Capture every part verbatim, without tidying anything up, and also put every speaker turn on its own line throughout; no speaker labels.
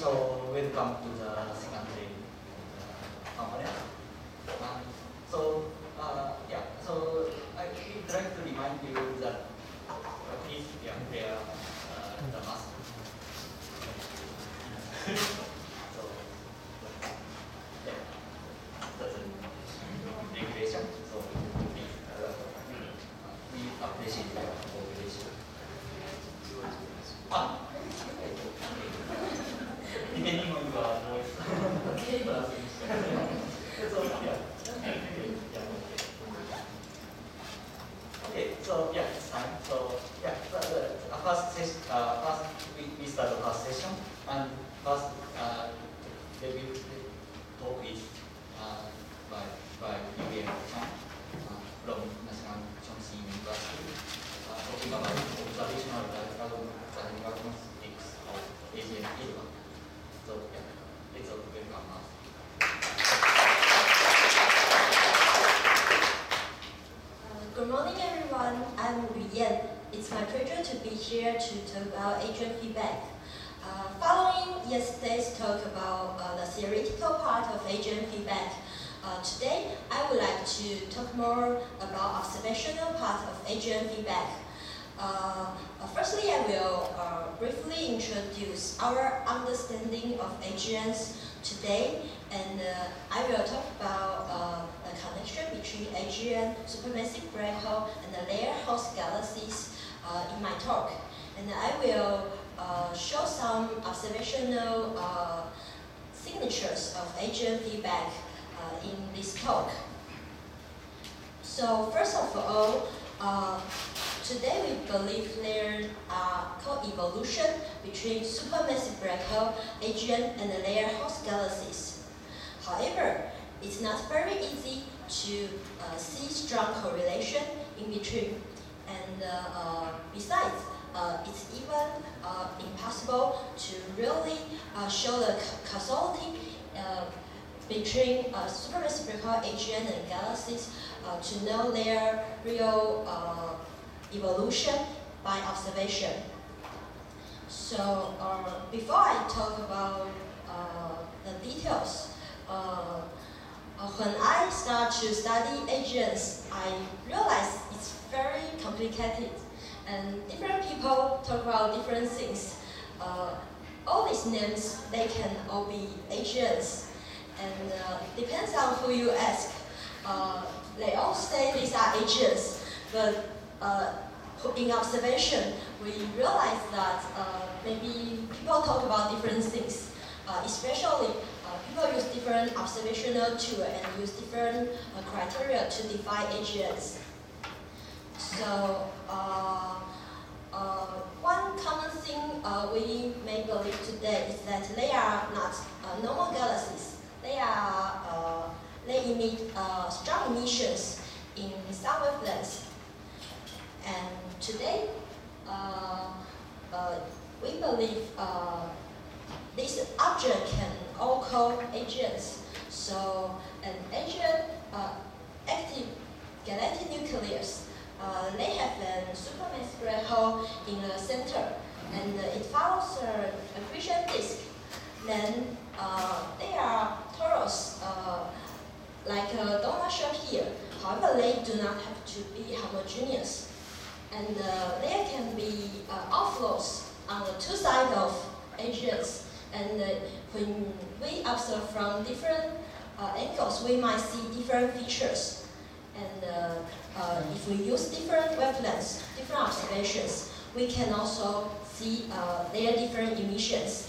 so welcome to the second day uh, conference. Um, so, uh, yeah, so I would like to remind you that uh, please yeah, wear uh, the mask. So, yeah, that's a regulation. So, please, uh, we appreciate your cooperation. Ah. Depending on your voice. So, yeah. Okay, so yeah, it's time. So yeah, the, the first session, uh, first we, we start the first session, and first uh, they will talk is uh, by by Chang uh, from National Chang University, uh, talking about observational diagnostics of A G N. So yeah, it's a welcome us.
Good morning, everyone. I'm Yan. It's my pleasure to be here to talk about A G N feedback. Uh, following yesterday's talk about uh, the theoretical part of A G N feedback, uh, today I would like to talk more about observational part of A G N feedback. Uh, uh, firstly, I will uh, briefly introduce our understanding of A G Ns today, and uh, I will talk about uh, the connection between A G N, supermassive black hole, and the layer host galaxies uh, in my talk. And I will uh, show some observational uh, signatures of A G N feedback uh, in this talk. So first of all, uh, today we believe there are co-evolution between supermassive black hole, A G N, and the layer host galaxies. However, it's not very easy to uh, see strong correlation in between. And uh, uh, besides, uh, it's even uh, impossible to really uh, show the causality uh, between uh, supermassive black hole, A G N, and galaxies uh, to know their real uh, evolution by observation. So uh, before I talk about uh, the details, uh, uh, when I start to study A G Ns, I realize it's very complicated, and different people talk about different things. Uh, all these names, they can all be A G Ns, and uh, depends on who you ask. Uh, they all say these are A G Ns, but uh, in observation, we realize that uh, maybe people talk about different things, uh, especially uh, people use different observational tools and use different uh, criteria to define A G Ns. So uh, uh, one common thing uh, we may believe today is that they are not uh, normal galaxies. They are uh, they emit uh, strong emissions in some wavelengths. And today, uh, uh, we believe uh, this object can all call A G Ns. So an A G N, uh, active galactic nucleus, uh, they have a supermassive black hole in the center, and uh, it follows an accretion disk. Then uh, they are torus, uh, like a donut shape here. However, they do not have to be homogeneous. And uh, there can be uh, outflows on the two sides of A G Ns. And uh, when we observe from different uh, angles, we might see different features. And uh, uh, if we use different wavelengths, different observations, we can also see uh, their different emissions.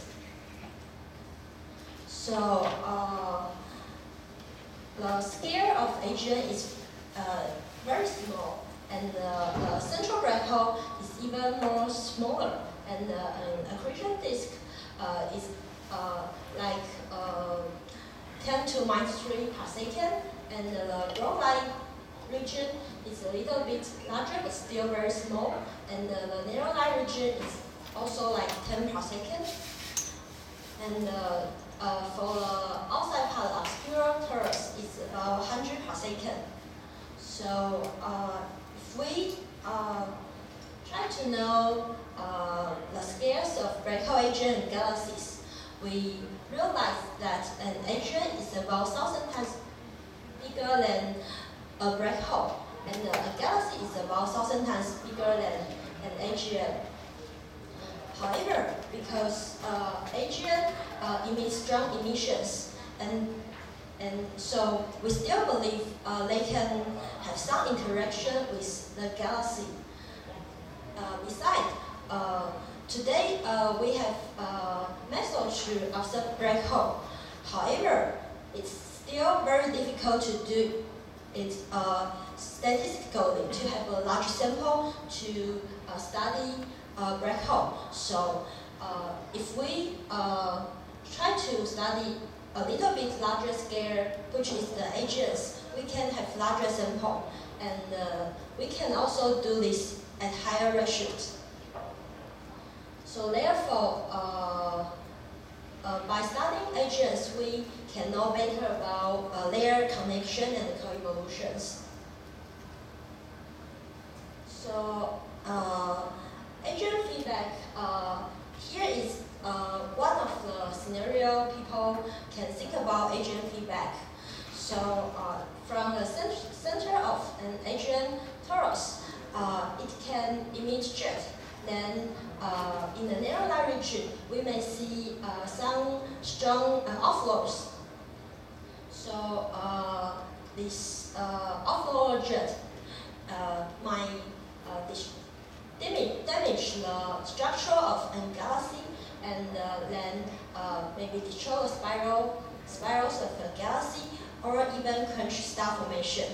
So uh, the scale of A G N is uh, very small. And uh, the central black hole is even more smaller, and uh, an accretion disk uh, is uh, like uh, ten to minus three per second, and the brown line region is a little bit larger but still very small, and uh, the narrow line region is also like ten per second. And uh, uh, for the outside part, obscure torus is about one hundred per second. So uh, we uh, try to know uh, the scales of black hole A G N and galaxies. we realized that an A G N is about thousand times bigger than a black hole, and a galaxy is about thousand times bigger than an A G N. However, because uh, A G N uh, emits strong emissions, and and so we still believe uh, they can have some interaction with the galaxy. Uh, besides, uh, today uh, we have uh, methods to observe black hole. However, it's still very difficult to do it uh, statistically, to have a large sample to uh, study uh, black hole. So uh, if we uh, try to study a little bit larger scale, which is the A G Ns, we can have larger sample, and uh, we can also do this at higher ratios. So therefore, uh, uh, by studying A G Ns, we can know better about uh, their connection and coevolutions. So uh, A G N feedback, uh, here is uh, one of the scenario people can think about A G N feedback. So uh, from the cent center of an A G N torus, uh, it can emit jet. Then uh, in the narrow line region, we may see uh, some strong uh, outflows. So uh, this uh, outflow jet uh, might uh, damage, damage the structure of a galaxy, and uh, then uh, maybe destroy the spiral, spirals of the galaxy, or even quench star formation.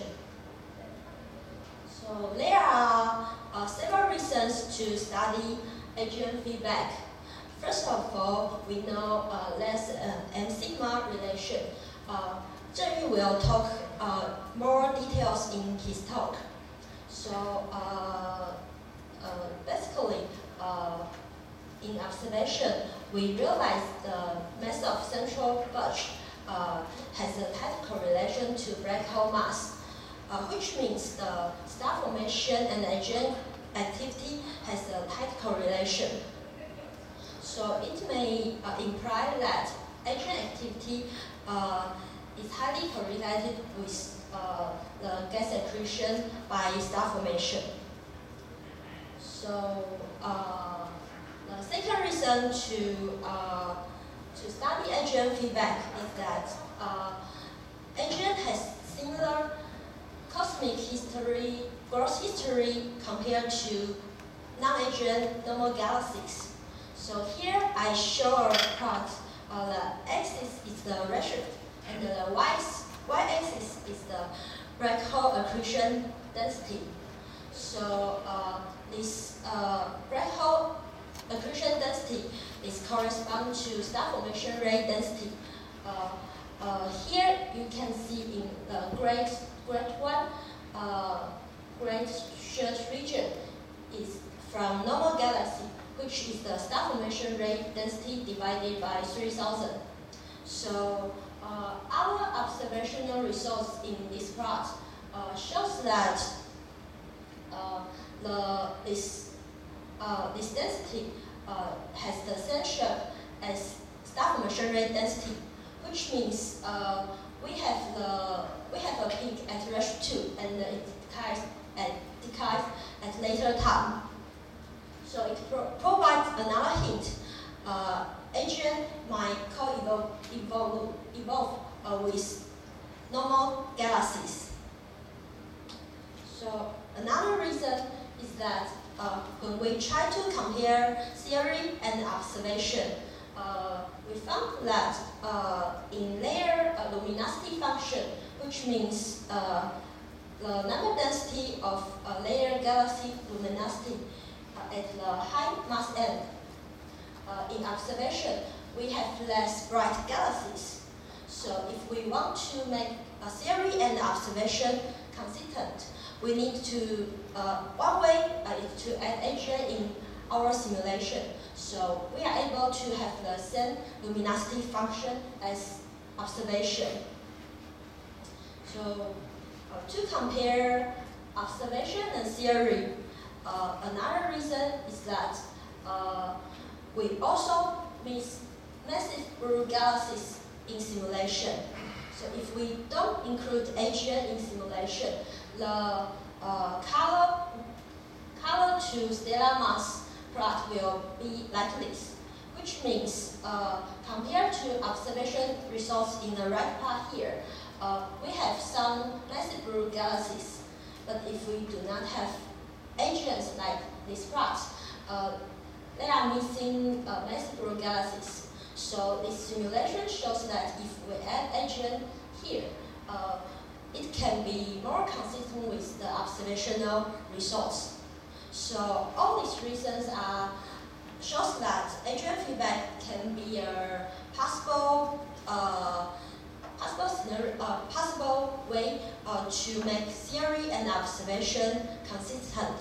So there are uh, several reasons to study A G N feedback. First of all, we know uh, there's an M sigma relation. Uh, Zheng will talk uh, more details in his talk. So uh, uh, basically, uh, in observation, we realize the mass of central bulge uh, has a tight correlation to black hole mass, uh, which means the star formation and A G N activity has a tight correlation. So it may uh, imply that A G N activity uh, is highly correlated with uh, the gas accretion by star formation. So uh, the second reason to uh, to study A G N feedback is that uh, A G N has similar cosmic history, growth history compared to non-A G N normal galaxies. So here I show a plot. Uh, the axis is the redshift, and the y-axis is the black hole accretion density. So uh, this uh, black hole accretion density is correspond to star formation rate density. Uh, uh, here you can see in the grade grade one, uh, grade shirt region is from normal galaxy, which is the star formation rate density divided by three thousand. So uh, our observational results in this plot uh, shows that uh, the this uh, this density uh, has the same shape as star formation rate density, which means uh, we have the we have a peak at redshift two, and it decays at decays at later time. So it pro provides another hint. Uh, A G N might co-evolve evolve, evolve uh, with normal galaxies. So another reason is that uh, when we try to compare theory and observation, uh, we found that uh, in their uh, luminosity function, which means uh, the number density of uh, their galaxy luminosity uh, at the high mass end, uh, in observation, we have less bright galaxies. So if we want to make a theory and observation consistent, we need to, uh, one way uh, is to add A G N in our simulation. So we are able to have the same luminosity function as observation. So uh, to compare observation and theory, uh, another reason is that uh, we also miss massive blue galaxies in simulation. So if we don't include A G N in simulation, the uh, color, color to stellar mass plot will be like this, which means uh, compared to observation results in the right part here, uh, we have some massive blue galaxies. But if we do not have A G Ns like this plot, uh, they are missing uh, massive blue galaxies. So this simulation shows that if we add A G N here, uh, it can be more consistent with the observational results. So all these reasons are shows that A G N feedback can be a possible uh, possible scenario, uh, possible way uh, to make theory and observation consistent.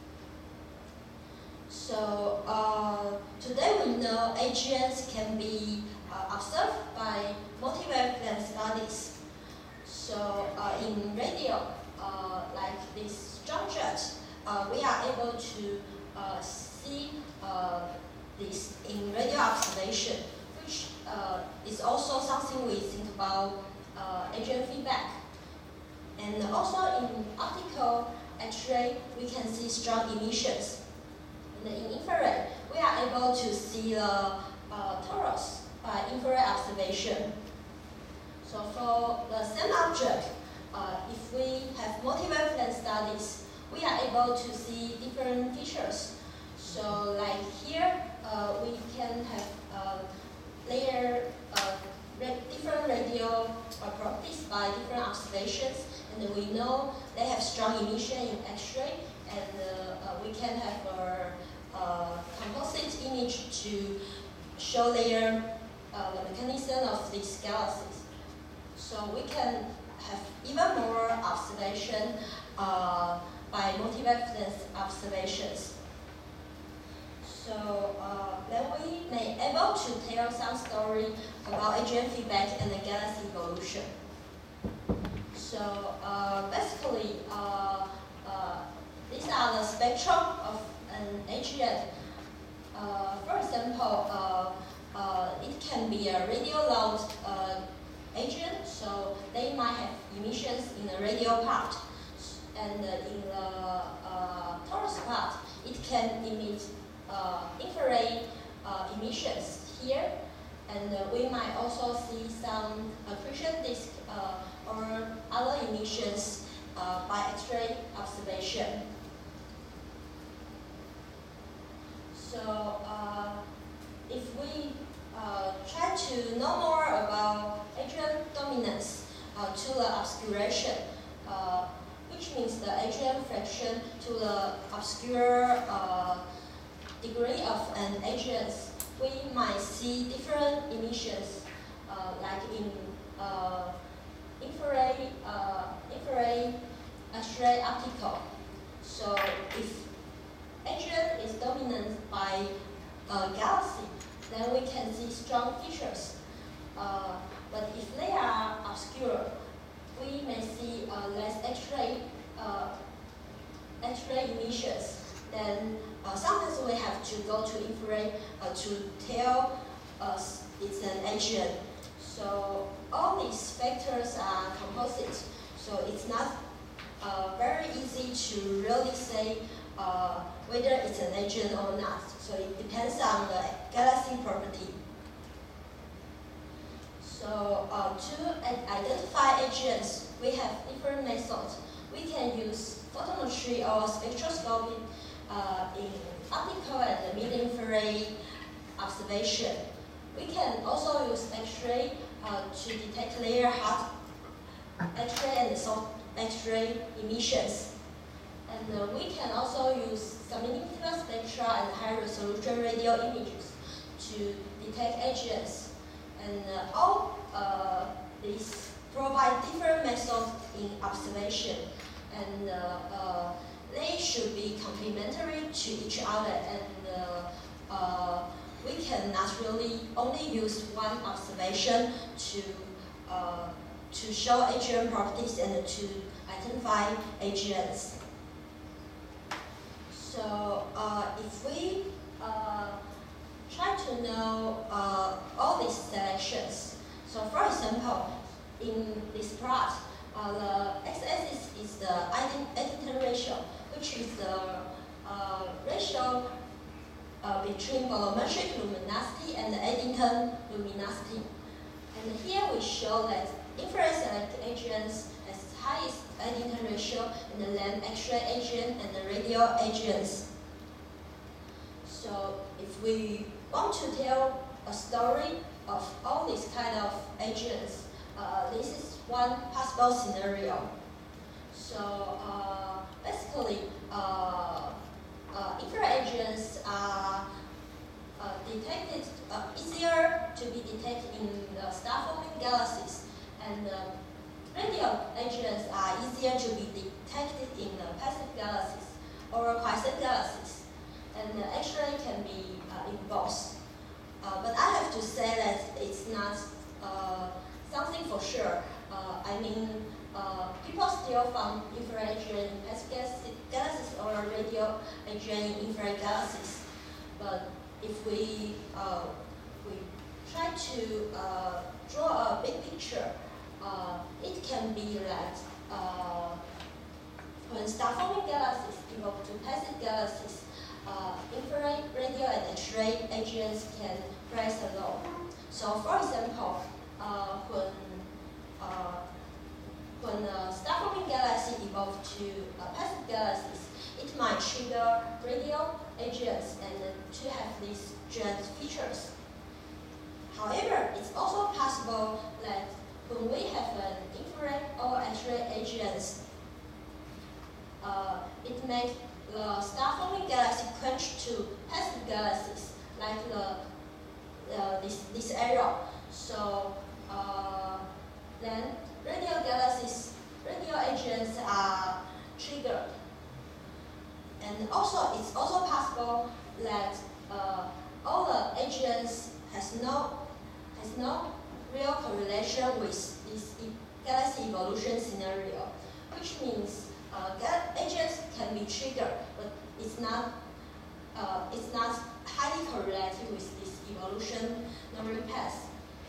So uh, today we know A G Ns can be uh, observed by multi-wavelength studies. So uh, in radio, uh, like this Chang jet, uh, we are able to uh, see uh, this in radio observation, which uh, is also something we think about uh, A G N feedback. And also in optical X-ray, we can see strong emissions. And in infrared, we are able to see the uh, torus by infrared observation. So for the same object, uh, if we have multi-wavelength studies, we are able to see different features. So like here, uh, we can have uh, layer uh, different radio uh, properties by different observations, and we know they have strong emission in X-ray, and uh, uh, we can have a uh, composite image to show their uh, the mechanism of these galaxies. So we can have even more observation uh, by multi-wavelength observations. So uh, then we may able to tell some story about A G N feedback and the galaxy evolution. So uh, basically, uh, uh, these are the spectrum of an A G N. Uh, for example, uh, uh, it can be a radio loud uh, A G N, so they might have emissions in the radio part, and uh, in the uh, torus part, it can emit uh, infrared uh, emissions here, and uh, we might also see some accretion disk uh, or other emissions uh, by X-ray observation. So uh, if we uh, try to know more about A G N dominance uh, to the obscuration, uh, which means the A G N fraction to the obscure uh, degree of an A G N, we might see different emissions, uh, like in uh, infrared, uh, infrared X-ray optical. So if A G N is dominant by a galaxy, then we can see strong features. Uh, but if they are obscure, we may see uh, less X-ray uh, X-ray emissions. Then uh, sometimes we have to go to infrared uh, to tell us it's an A G N. So all these factors are composite. So it's not uh, very easy to really say uh, whether it's an A G N or not. So it depends on the galaxy property. So uh, to identify A G Ns, we have different methods. We can use photometry or spectroscopy uh, in optical and mid-infrared observation. We can also use X-ray uh, to detect layer hot X-ray and soft X-ray emissions. And uh, we can also use semi-infinite spectra and high-resolution radio images to detect A G Ns. And uh, all uh, these provide different methods in observation, and uh, uh, they should be complementary to each other, and uh, uh, we cannot really only use one observation to uh, to show A G N properties and to identify A G Ns. So uh, if we uh, try to know uh, all these selections. So for example, in this plot, uh, the x-axis is the Eddington ratio, which is the uh, ratio uh, between volumetric luminosity and the Eddington luminosity. And here we show that infrared selected A G Ns has highest Eddington ratio, and then X-ray A G N and the radio A G Ns. So if we want to tell a story of all these kind of A G Ns, uh, this is one possible scenario. So uh, basically, uh, uh, infrared A G Ns are uh, detected uh, easier to be detected in the star-forming galaxies, and uh, radio A G Ns are easier to be detected in the passive galaxies or quiescent galaxies, and the X-ray can be uh, in both. Uh, but I have to say that it's not uh, something for sure. Uh, I mean, uh, people still found infrared A G N in passive galaxies or radio A G N in infrared galaxies. But if we uh, we try to uh, draw a big picture, uh, it can be that uh, when star-forming galaxies evolve to passive galaxies, Uh, infrared, radio, and X-ray A G Ns can play a role. So, for example, uh, when uh, when a star-forming galaxy evolves to uh, passive galaxies, it might trigger radio A G Ns and uh, to have these jet features. However, it's also possible that when we have an infrared or X-ray A G Ns, uh, it makes the star-forming galaxy quench to passive galaxies, like the, uh, this, this arrow. So uh, then radio galaxies, radio A G Ns are triggered. And also, it's also possible that uh, all the A G Ns has no, has no real correlation with this galaxy evolution scenario, which means Uh, A G Ns can be triggered, but it's not uh, it's not highly correlated with this evolutionary path.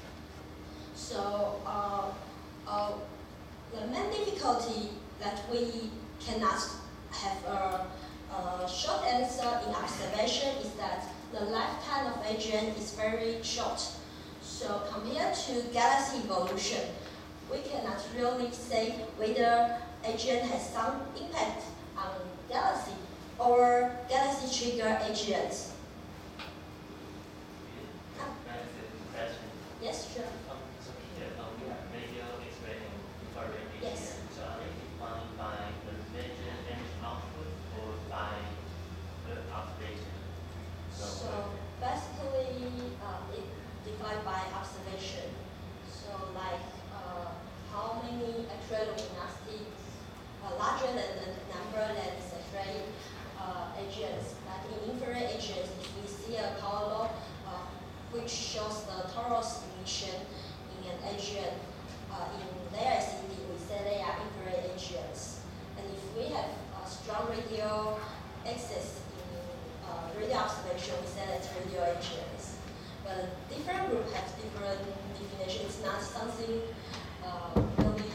So uh, uh, the main difficulty that we cannot have a, a short answer in observation is that the lifetime of A G N is very short. So compared to galaxy evolution, we cannot really say whether A G N has some impact on galaxy or galaxy trigger A G Ns.
Can I ask a question?
Yes, sure.
Um, so here um, we have radio, X-ray, and infrared A G N.
Yes.
So are they defined by the major energy output or by the observation?
So, so basically, uh, it defined by observation. So like uh, how many X-ray luminosity Uh, larger than the number than X-ray uh, A G Ns. Like in infrared A G Ns, if we see a power law uh, which shows the torus emission in an A G N, uh, in their S E D, we say they are infrared A G Ns. And if we have a strong radio access in uh, radio observation, we say that's radio A G Ns. But different groups have different definitions. It's not something uh, really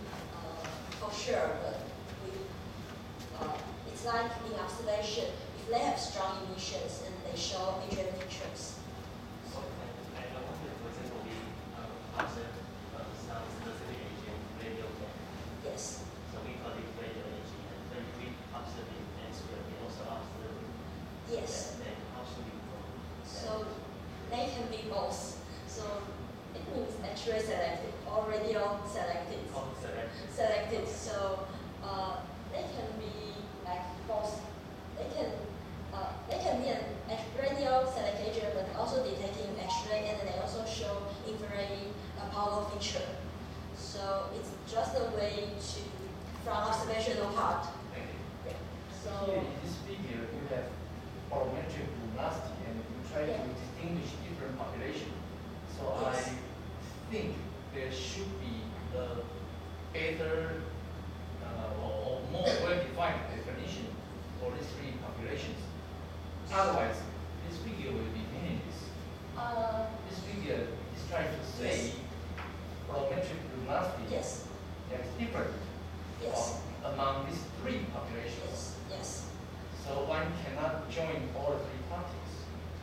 for sure, but we, uh, it's like in observation, if they have strong emissions and they show A G N features.
So, I wonder, for example, we uh, observe uh, some specific A G N radio band.
Yes.
So we call it radio A G N. Then we observe it elsewhere. We also observe it.
Yes.
Then how should we go?
So they can be both. So it means X-ray selected or radio selected.
Oh, selected.
Selected. So uh, they can be like both. They can uh, they can be an radio selected A G N, but also detecting X-ray, and they also show infrared uh, power feature. So it's just a way to from observational part.
Thank you.
Yeah. So
here in this figure, you have volumetric luminosity, and you try
yeah.
to distinguish different populations. So
Yes.
I think there should be a better uh, or, or more well-defined definition for these three populations. Otherwise, this figure will be meaningless. different
Yes.
uh, among these three populations.
Yes. Yes.
So one cannot join all three parties.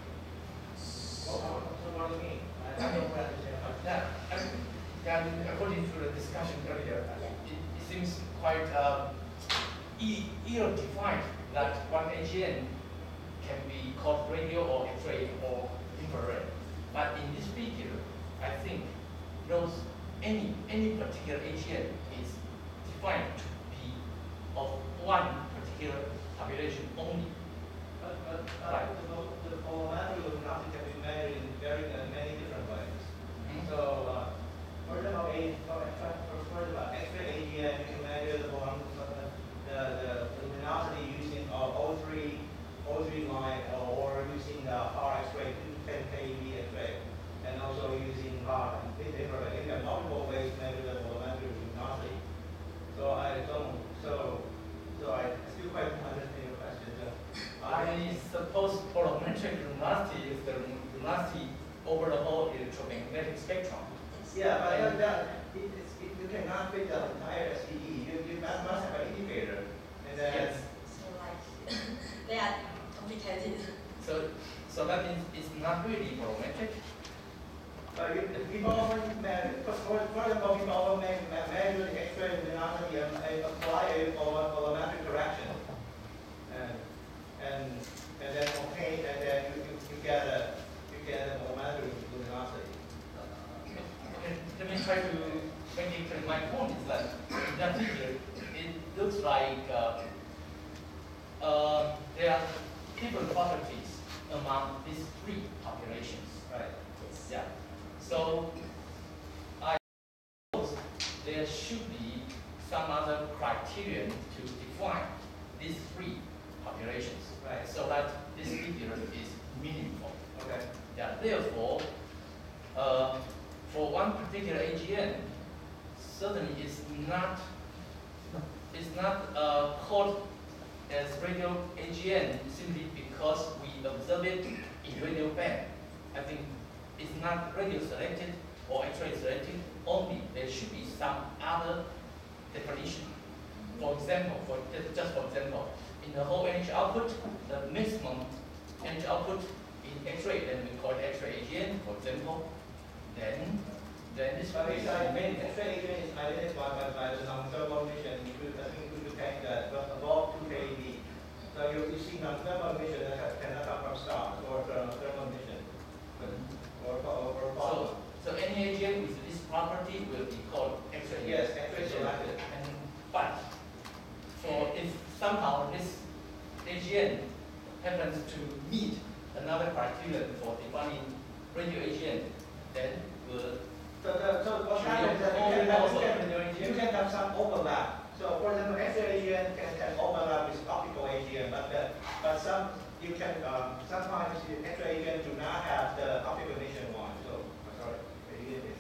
What, what, so what do you mean? I, I don't understand.
Yeah, and, and according to the discussion earlier,
Yeah.
it, it seems quite um, e- ill-defined that one A G N can be called radio or X-ray or infrared. But in this figure, I think those any any particular A G N is defined to be of one particular population only.
But, but uh,
Right.
the, the volumetric luminosity can be measured in very uh, many different ways.
Mhm.
So, uh, for example, a, for, for, for example, X-ray A G N, you can measure the volume, uh, the, the luminosity using uh, O three, O three line, uh, or using the far X-ray, two ten K E X-ray, and also using far infrared. There are multiple ways to measure the volumetric luminosity. So I don't, so, so I still quite don't understand your question. So,
I suppose volumetric luminosity is the luminosity over the whole electromagnetic spectrum.
Yeah, but that, that, it, it's, it, you cannot fit the entire S P E. You, you must, must have an indicator. And then,
Yes.
So like they are complicated.
So, so that means it's not really volumetric.
but you, people often measure, for, for for example, people often me- me- measure the X-ray luminosity and, and apply a vol- volumetric correction. And, and, and then obtain, and then you, you, you get a, you get a volumetric luminosity.
Okay, let me try to make it clear. My point is that in that figure, it looks like uh, uh, there are different properties among these three populations.
Right.
Yes.
Yeah. So I suppose there should be some other criterion to define these three populations,
Right.
so that this figure is meaningful.
Okay.
Yeah, therefore, uh, for one particular A G N, certainly it's not it's not uh, called as radio A G N simply because we observe it in radio band. I think it's not radio selected or X-ray selected only. There should be some other definition. For example, for just for example, in the whole energy output, the maximum energy output in X-ray, then we call it X-ray A G N, for example. Then, then this
But
will be
it's identified, X-ray agent is identified by, by the non-thermal emission, include, I think, include the tank that was above two K E V. So you, you see non-thermal emission that have- cannot come from stars or thermal, thermal emission, or, or, or
So,
plasma.
so any A G N with this property will be called X-ray.
Yes, X-ray selected.
And but for if somehow this A G N happens to meet another criterion for defining radio A G N, then we'll
So, the, so what
Should
happens
we
is that you can,
also
have, you,
radio A
can,
G
you
N?
can have some overlap. So, for example, X-ray A G N can, can overlap with optical A G N, but the, but some you can um, sometimes the X-ray A G N do not have the optical emission one. So, sorry, A G N is.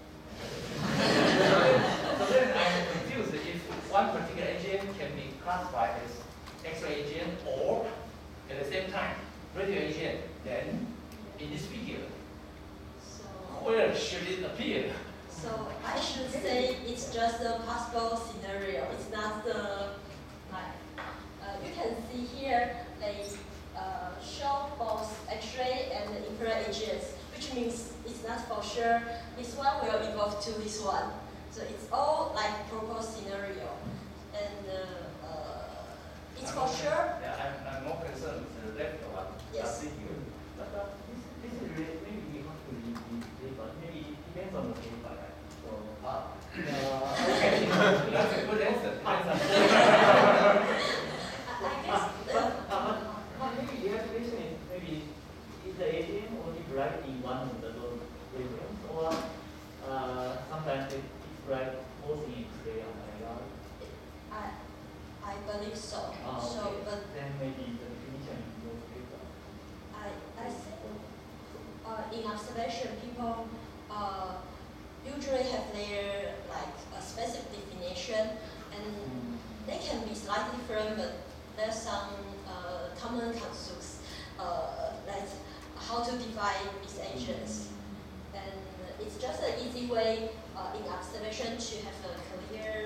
So then I'm confused if one particular A G N can be classified as X-ray A G N or at the same time radio A G N, then in this figure,
So
where should it appear?
so I should say it's just a possible scenario. It's not the like uh, you can see here they uh, show both X-ray and infrared A G Ns, which means it's not for sure this one will evolve to this one. So it's all like proposed scenario, and uh, uh, it's for sure.
Yeah, I'm, I'm more concerned with the left one.
Yes.
figure.
But uh, this, this is really, maybe we have to read the paper. Maybe it depends on the paper, right? So,
Ah,
uh,
okay. That's a good answer. Good answer.
I, I guess
but,
uh,
uh, but, but maybe the application is maybe is the A G N only bright in one of the wavelengths, or uh, sometimes it, it's bright both in X-ray and I R.
I I believe so.
Ah,
So,
okay.
but
Then maybe the definition is more paper.
I, I think uh, in observation, people uh, usually have their like a specific definition, and they can be slightly different, but there's some uh, common concepts uh, that how to define these agents, and it's just an easy way uh, in observation to have a clear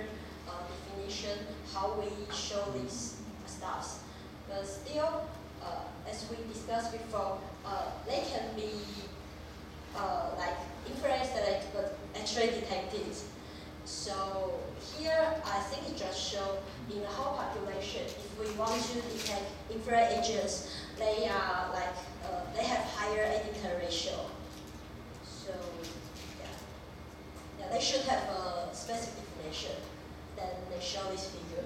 uh, definition how we show these stuffs. But still, uh, as we discussed before, uh, they can be uh, like infrared but X-ray detected. So here, I think it just shows in the whole population, if we want to detect infrared agents, they are like uh, they have higher editor ratio. So yeah, yeah, they should have a specific definition. Then they show this figure.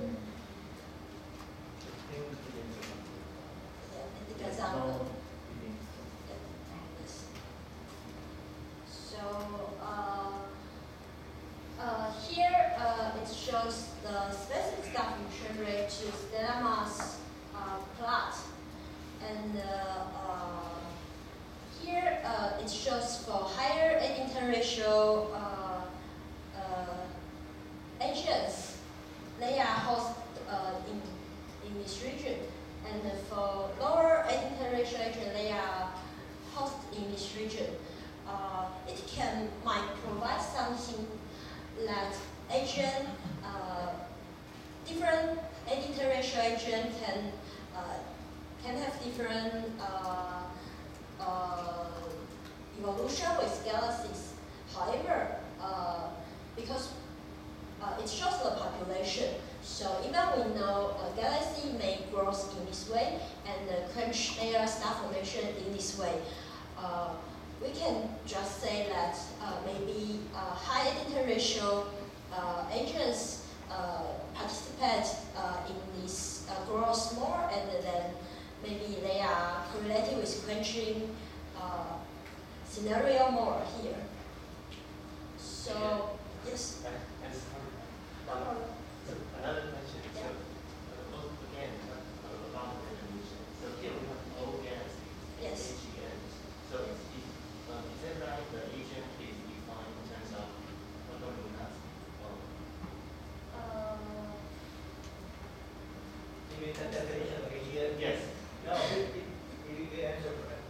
Yeah, it depends on the. Yes. So uh, uh, here uh, it shows the specific star fusion rate to stellar mass uh, plot, and uh, uh, here uh, it shows for higher Eddington ratio uh, uh, agents, they are host uh, in in this region, and for lower Eddington ratio agents, they are host in this region. Uh, it can might provide something that agent, uh, different Eddington ratio agent can uh, can have different uh, uh, evolution with galaxies. However, uh, because uh, it shows the population, so even we know a galaxy may grow in this way and uh, quench their star formation in this way, uh, we can just say that uh, maybe uh, high Eddington ratio uh, agents uh, participate uh, in this uh, growth more, and then maybe they are correlated with quenching uh, scenario more here. So, yes? No problem.
Another question. So, uh, again, uh, about the definition. So here we have all galaxies,
Yes.
A G N. So is, um, is that right? The agent is defined in terms of according to that?
Uh,
You mean the definition of A G N?
Yes.
No, you, you, you answer for it.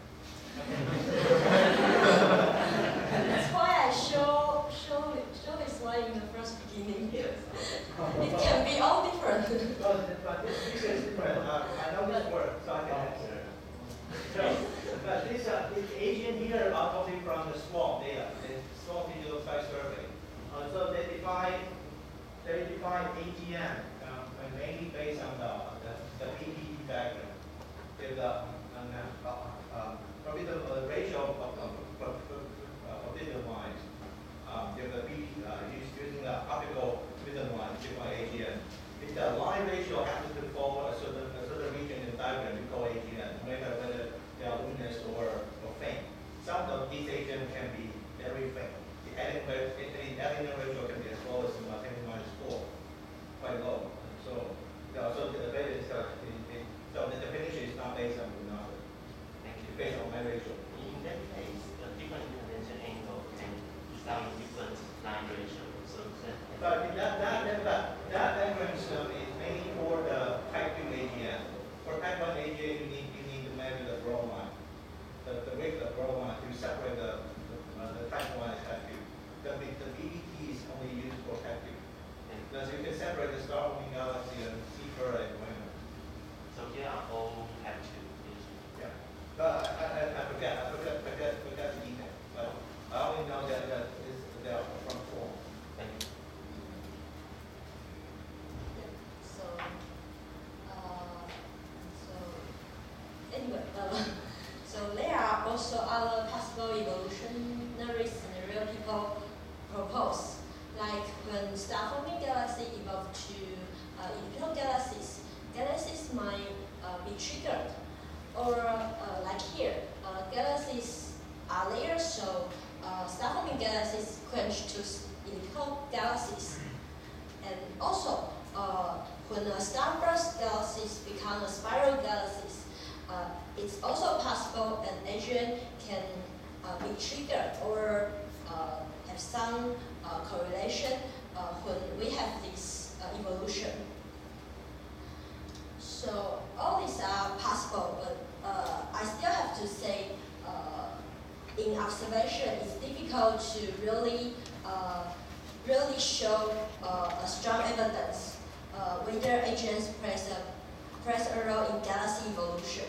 That's why I show show show this slide in the first beginning.
Yes.
It can be all different.
Well, but this figure is different. Uh, I know this word, so I can answer. So, but this, uh, this agent here are coming from the SWOT data, the SWOT digital size survey. Uh, so they define, they define A G N um, mainly based on the, the, the P P E diagram. With the um, uh, uh, probably the uh, ratio of, of, of, of forbidden lines. Um, there's the P P, uh, using the optical forbidden line, by A G N. If the line ratio happens to fall a certain, a certain region in the diagram, we call A G N, no matter whether they are luminous or, or faint. Some of these agents can be very faint. The adding ratio can be as low as ten to the minus four, quite low. So, uh, so the debate is, uh, it, it, so the definition is not based on luminosity.
Thank you.
It's based on line ratio.
In that case, a different intervention angle can result in different line ratio. So that.
But that that that that, that reference um, is mainly for the type two A G N. For type one A G N, you need you need to measure the grow line, the the width of the grow line to separate the the, uh, the type one and type two. The the B B T is only used for type two. Because you can separate the star forming galaxy and see further and when.
So here are all type two.
Yeah. But I, I, I forget I forget forget forget the detail. But I only know that that is they are from form.
Thank you.
So, uh, so anyway, uh, so there are also other possible evolutionary scenario people propose, like when star-forming galaxies evolve to uh, elliptical galaxies, galaxies might uh, be triggered, or uh, like here, uh, galaxies are there, so uh, star-forming galaxies quench to elliptical galaxies, and also. Uh, when a starburst galaxies become a spiral galaxies, uh, it's also possible an A G N can uh, be triggered or uh, have some uh, correlation uh, when we have this uh, evolution. So all these are possible, but uh, I still have to say uh, in observation it's difficult to really uh, really show uh, a strong evidence uh, whether A G Ns plays a, plays a role in galaxy evolution.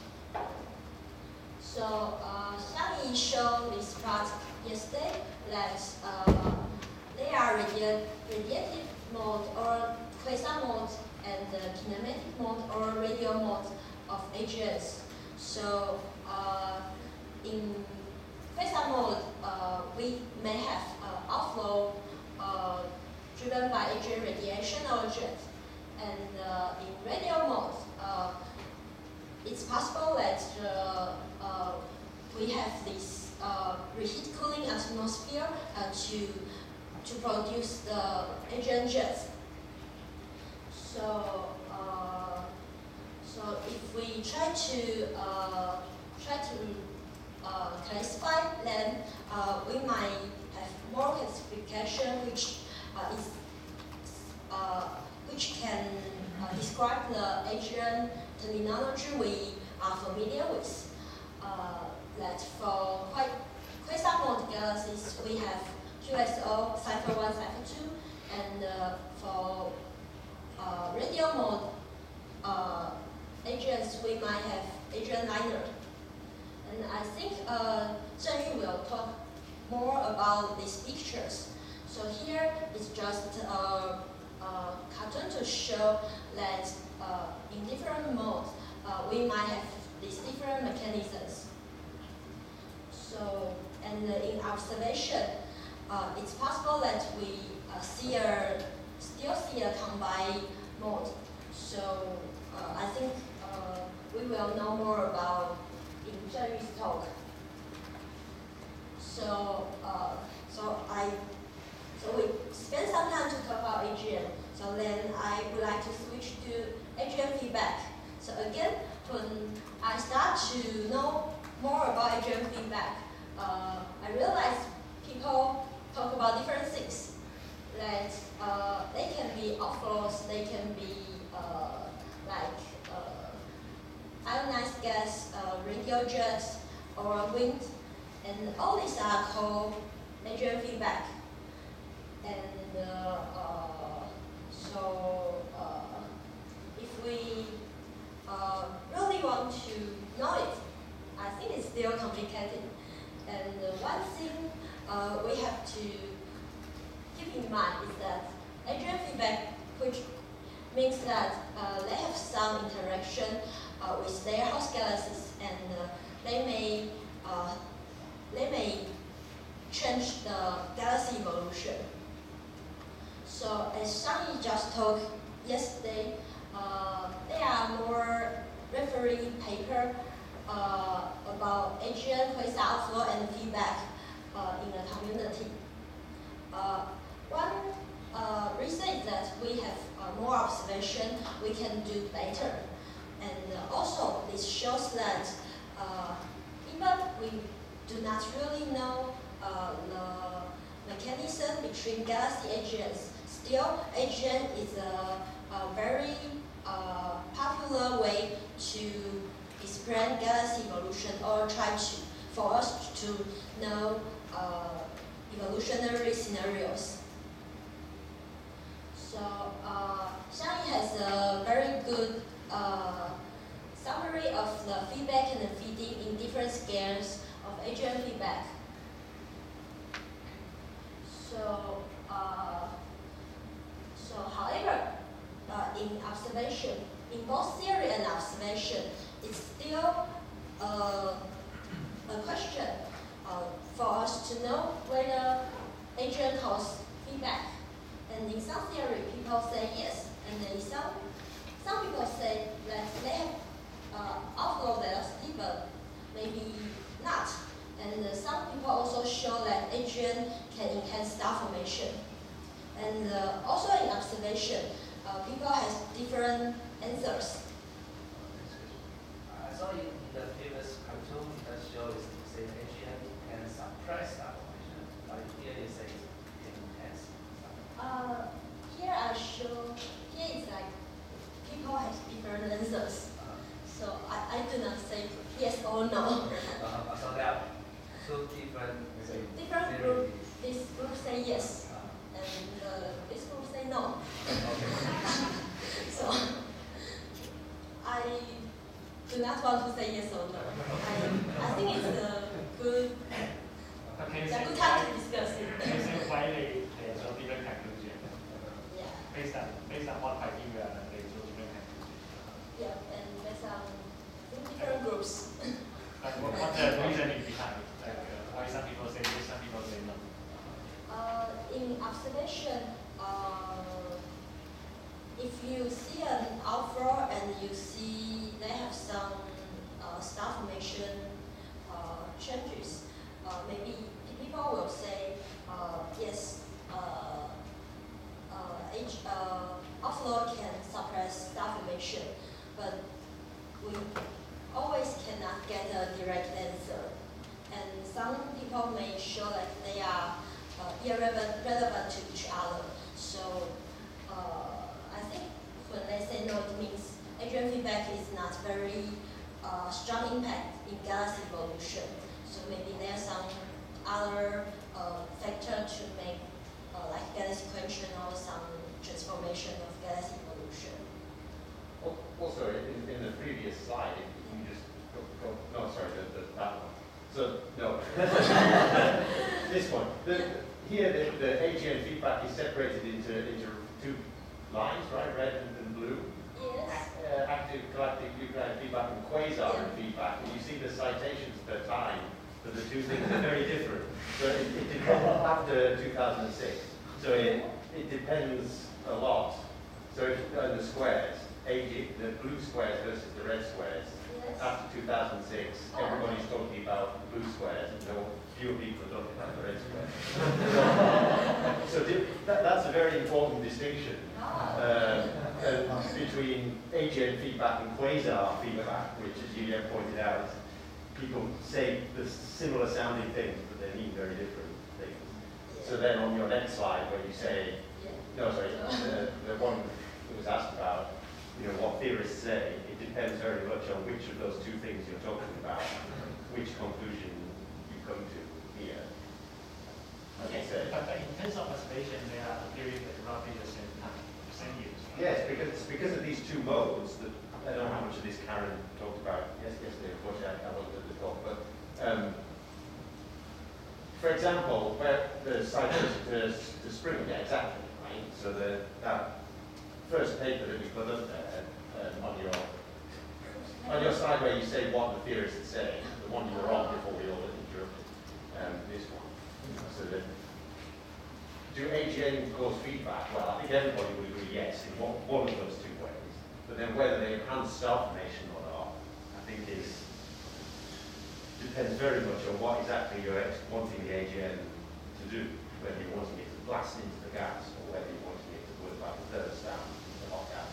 So uh, Chang showed this plot yesterday that uh, they are radi radiative mode or quasar mode and the kinematic mode or radial mode of A G Ns. So uh, in quasar mode, uh, we may have uh, outflow uh, driven by A G N radiation or jet. And uh, in radial mode, uh, it's possible that uh, uh, we have this uh, reheat cooling atmosphere uh, to to produce the A G N jets. So, uh, so if we try to uh, try to uh, classify, then uh, we might have more classification, which uh, is uh, which can uh, describe the A G N terminology we are familiar with. Uh, that for quite quasar mode galaxies, we have Q S O, cipher one, cipher two, and uh, for uh, radial mode uh, A G Ns, we might have A G N liner. And I think uh, Zheng Yu will talk more about these pictures. So here is just a, a cartoon to show that uh, in different modes, uh, we might have these different mechanisms. So, and uh, in observation, uh, it's possible that we uh, see a, still see a combined mode. So, uh, I think uh, we will know more about in Zheng Yu's talk. So, uh, so I, so we spend some time to talk about A G N. So then I would like to switch to A G N feedback. So again, when I start to know more about A G N feedback, uh, I realized people talk about different things. That uh, they can be outflows, they can be uh, like uh, ionized gas, uh, radial jets, or wind, and all these are called A G N feedback. And uh, uh, so uh, if we uh, really want to know it, I think it's still complicated. And uh, one thing uh, we have to keep in mind is that A G N feedback, which means that uh, they have some interaction uh, with their host galaxies, and uh, they may uh, they may change the galaxy evolution. So as Chang just talked yesterday, uh, there are more referee paper uh, about A G N quasar outflow and feedback uh, in the community. Uh, one uh, reason is that we have uh, more observation, we can do better. And uh, also this shows that uh, even we do not really know uh, the mechanism between galaxy A G Ns, still A G N is a, a very uh, popular way to explain galaxy evolution or try to, for us to know uh, evolutionary scenarios. So uh, Chang has a very good uh, summary of the feedback and the feeding in different scales of A G N feedback. So, uh, so however, uh, in observation, in both theory and observation, it's still uh, a question uh, for us to know whether A G N causes feedback. And in some theory, people say yes, and then some some people say that they have uh, outflow velocity, but maybe not. And uh, some people also show that A G N can enhance star formation. And uh, also in observation, uh, people have different answers.
I saw in the previous cartoon that shows say A G N can suppress star formation, but here it says it can enhance.
Uh, here I show, here is like people have different answers.
Uh,
So I, I do not say yes or no.
uh, so there are two different
Different group, this group say yes, and uh, this
based on based on what criteria that they choose bring them.
Yeah, and based on different groups.
Like what, what the reasoning behind? Like uh, why some people say yes, some people say no.
Uh, in observation, uh, if you see an outflow and you see they have some uh, star formation uh, changes, uh, maybe people will say uh, yes, uh, uh, H, uh, outflow can suppress star formation, but we always cannot get a direct answer. And some people may show that they are uh, irrelevant relevant to each other. So uh, I think when they say no, it means A G N feedback is not very uh, strong impact in galaxy evolution. So maybe there's some other uh, factor to make uh, like galaxy collision or some transformation of galaxy evolution.
Also, in, in the previous slide, if you just go, go no, sorry, the, the, that one. So, no. This one. The, here, the, the A G N feedback is separated into, into two lines, right? Red and, and blue.
Yes.
Uh, active galactic nuclei feedback and quasar yeah. feedback. And you see the citations per time for the two things are very different. So it, it depends after two thousand six. So it, it depends a lot. So if, uh, the squares. A G, the blue squares versus the red squares.
Yes.
After two thousand six, oh, everybody's okay. talking about blue squares, and no, fewer people are talking about the red squares. so so that, that's a very important distinction uh, uh, between A G N feedback and quasar feedback, which, as you pointed out, people say the similar sounding things, but they mean very different things. Yeah. So then on your next slide, where you say, yeah. no, sorry, the, the one that was asked about, you know, what theorists say, it depends very much on which of those two things you're talking about, which conclusion you come to here.
Okay, but in terms of observation, they are appearing at roughly the same time, the same years. Right?
Yes, because it's because of these two modes that, I don't know how much of this Karen talked about yes, yesterday, unfortunately I wasn't at the talk, but um, for example, where the citation to, to Spring, yeah, exactly, right? So the, that first paper that we put up there, Um, on your on your slide where you say what the theorists say, the one you were on before we all interrupted, um, this one. So that do A G N cause feedback? Well, I think everybody would agree yes in one, one of those two ways. But then whether they enhance star formation or not, I think is depends very much on what exactly you're wanting the A G N to do. Whether you're wanting it to blast into the gas or whether you're wanting it to work like a thermostat into the hot gas.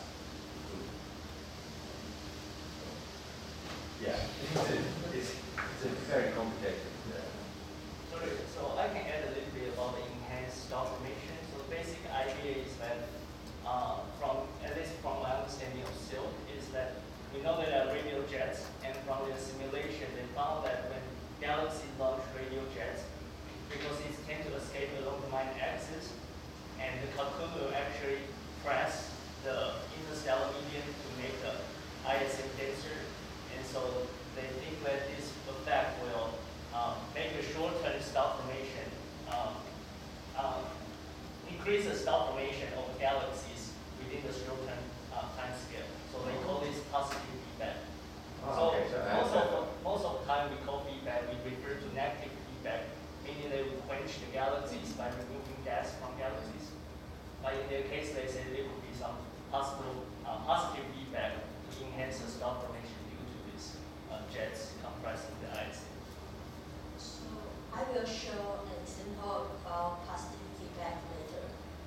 Yeah, it's, it's a very complicated. Uh,
Sorry, so I can add a little bit about the enhanced star formation. So the basic idea is that, uh, from at least from my understanding of silk, is that we know that there are radial jets, and from the simulation, they found that when galaxies launch radial jets, because it tend to escape along the minor axis, and the cocoon will actually press the interstellar medium to make the I S M denser. And so they think that this effect will um, make a short-term star formation, um, um, increase the star formation of galaxies within the short-term uh, time scale. So they call this positive feedback.
Oh,
so
okay, so
most of the, most of the time we call feedback, we refer to negative feedback, meaning they will quench the galaxies by removing gas from galaxies. But in their case, they say there could be some possible uh, positive feedback to enhance the star formation. Uh, jets compressing the ice.
So I will show an example about positive feedback later.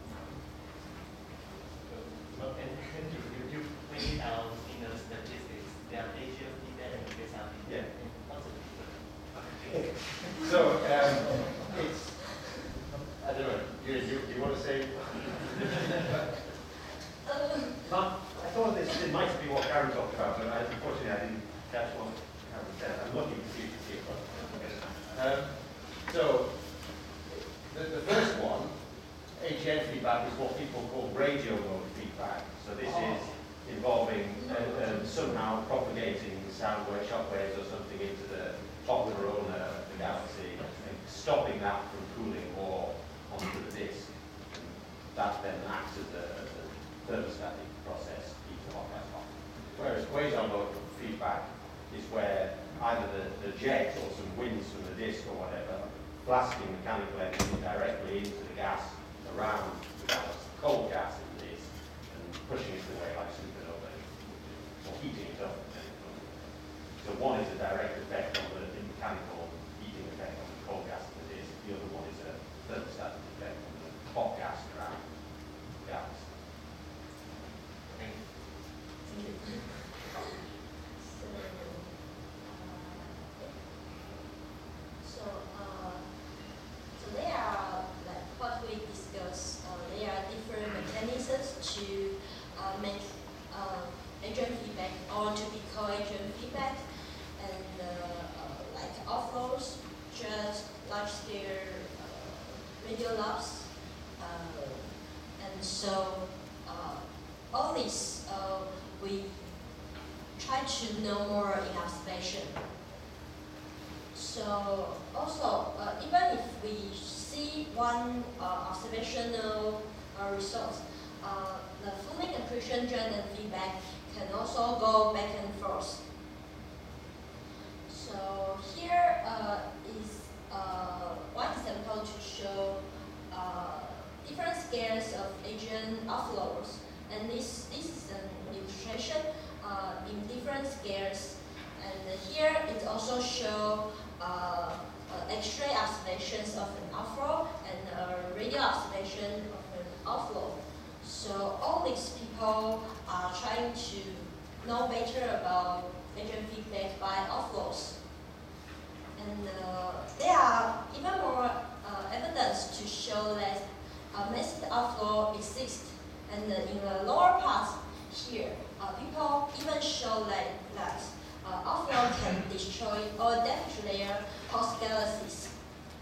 So and, and you, you, you point out in the statistics, there are Asian feedback and there's something.
Yeah.
Positive
feedback. So um, it's, I don't know, you, you, you want to say? Not, I thought this, it might be what Karen talked about, but I, unfortunately I didn't catch what Karen said. I'm looking to see if you see it. Um, so, the, the first one, A G N feedback, is what people call radio mode feedback. So this oh. is involving uh, um, somehow propagating sound wave, shock waves or something into the top corona of the galaxy and stopping that from cooling or onto the disk. that then acts as a, a thermostatic process, keeps the hot gas hot. Whereas quasi-local feedback is where either the, the jet or some winds from the disk or whatever, blasting mechanical energy directly into the gas around the gas, cold gas in the disk, and pushing it away like supernovae, or heating it up. So one is a direct effect on the, the mechanical heating effect on the cold gas in the disk, the other one is a thermostatic effect on the hot gas around the gas.
Thank you.
So, uh, so there are, like what we discussed, uh, there are different mechanisms to uh, make uh, A G N feedback or to be co-A G N feedback, and uh, uh, like offloads, just large-scale uh, radio labs, uh, and so uh, all these uh, we try to know more in observation. So also, uh, even if we see one uh, observational uh, result, uh, the fluid accretion trend and feedback can also go back and forth. So here uh, is uh, one example to show uh, different scales of A G N offloads, and this this is an illustration uh, in different scales. And here it also shows uh, uh, X-ray observations of an offload and a radio observation of an offload. So all these people are trying to know better about A G N feedback by offloads. And uh, there are even more uh, evidence to show that uh, massive offload exists. And uh, in the lower part here, uh, people even show that, that uh, offload can destroy or damage layer host galaxies.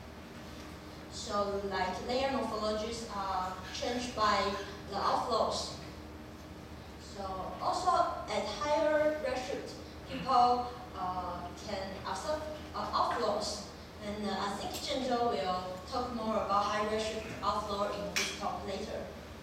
So like layer morphologies are changed by the offloads. So also at higher redshift, people uh, can observe uh, offloads. And uh, I think Zhenzhou will talk more about high redshift offload in this talk later.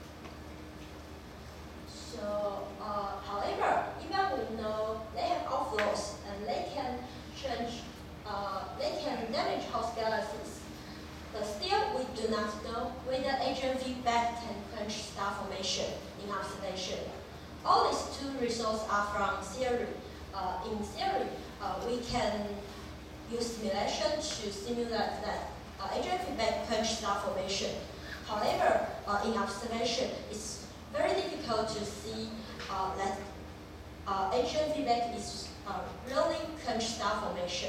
So, uh, however, even we know they have offloads and they can change, uh, they can damage host galaxies, but still we do not know whether A G N feedback can quench star formation in observation. All these two results are from theory. Uh, in theory, uh, we can use simulation to simulate that uh, A G N feedback quench star formation. However, uh, in observation, it's very difficult to see uh, that uh, A G N feedback is uh, really quench star formation.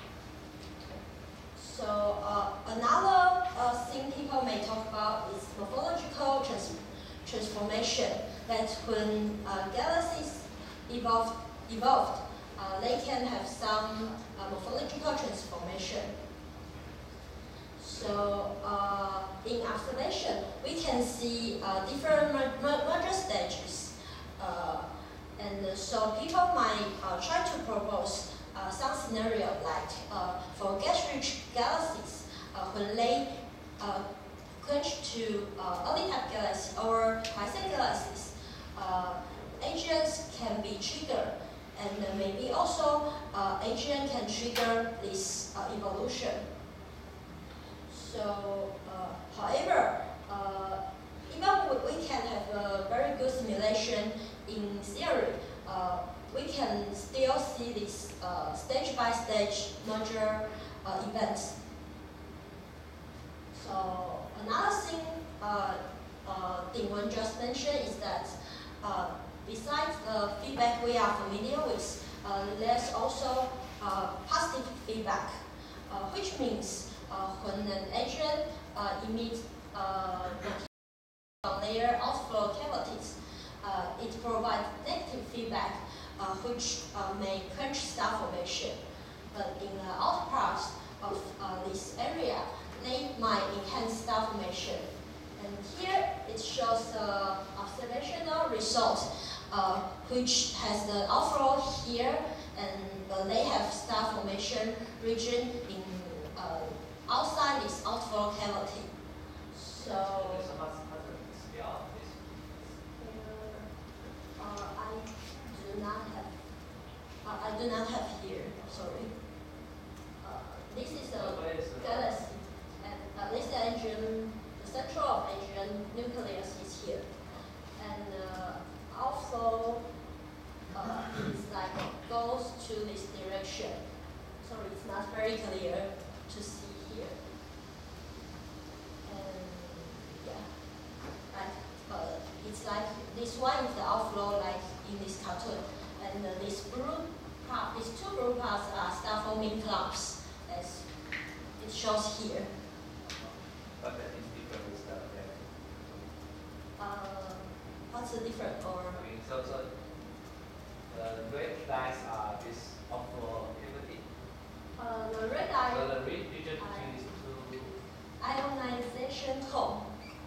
So uh, another uh, thing people may talk about is morphological trans transformation. That when uh, galaxies evolved, evolved uh, they can have some uh, morphological transformation. So uh, in observation, we can see uh, different merger stages. Uh, and so people might uh, try to propose uh, some scenario like uh, for gas-rich galaxies, uh, when they uh, quench to uh, early type galaxies or high-set galaxies, uh, A G Ns can be triggered. And uh, maybe also uh, A G N can trigger this uh, evolution. So, uh, however, uh, even we, we can have a very good simulation in theory, uh, we can still see this uh, stage by stage merger uh, events. So another thing uh, uh, Dingwen just mentioned is that uh, besides the feedback we are familiar with, uh, there's also uh, positive feedback, uh, which means Uh, when an A G N uh, emits uh, from their outflow cavities, uh, it provides negative feedback, uh, which uh, may quench star formation. But in the out parts of uh, this area, they might enhance star formation. And here it shows the observational result, uh, which has the outflow here, and uh, they have star formation region in uh, outside this outflow cavity. So,
There's a hazard scale
sorry. Uh, this is a
Where is the-
galaxy, and uh, this A G N, the central of A G N nucleus is here, and uh, outflow uh, is like goes to this direction. Sorry, it's not very clear to see here. And yeah, like uh, it's like this one is the outflow, like in this cartoon, and uh, this blue part, these two blue parts are star forming clumps, as it shows here.
But that is different with the red.
Uh, what's the difference? Or
I mean, so, so the red lines are this outflow activity.
uh, the red
So
eye
the red region between these two.
ionization cone.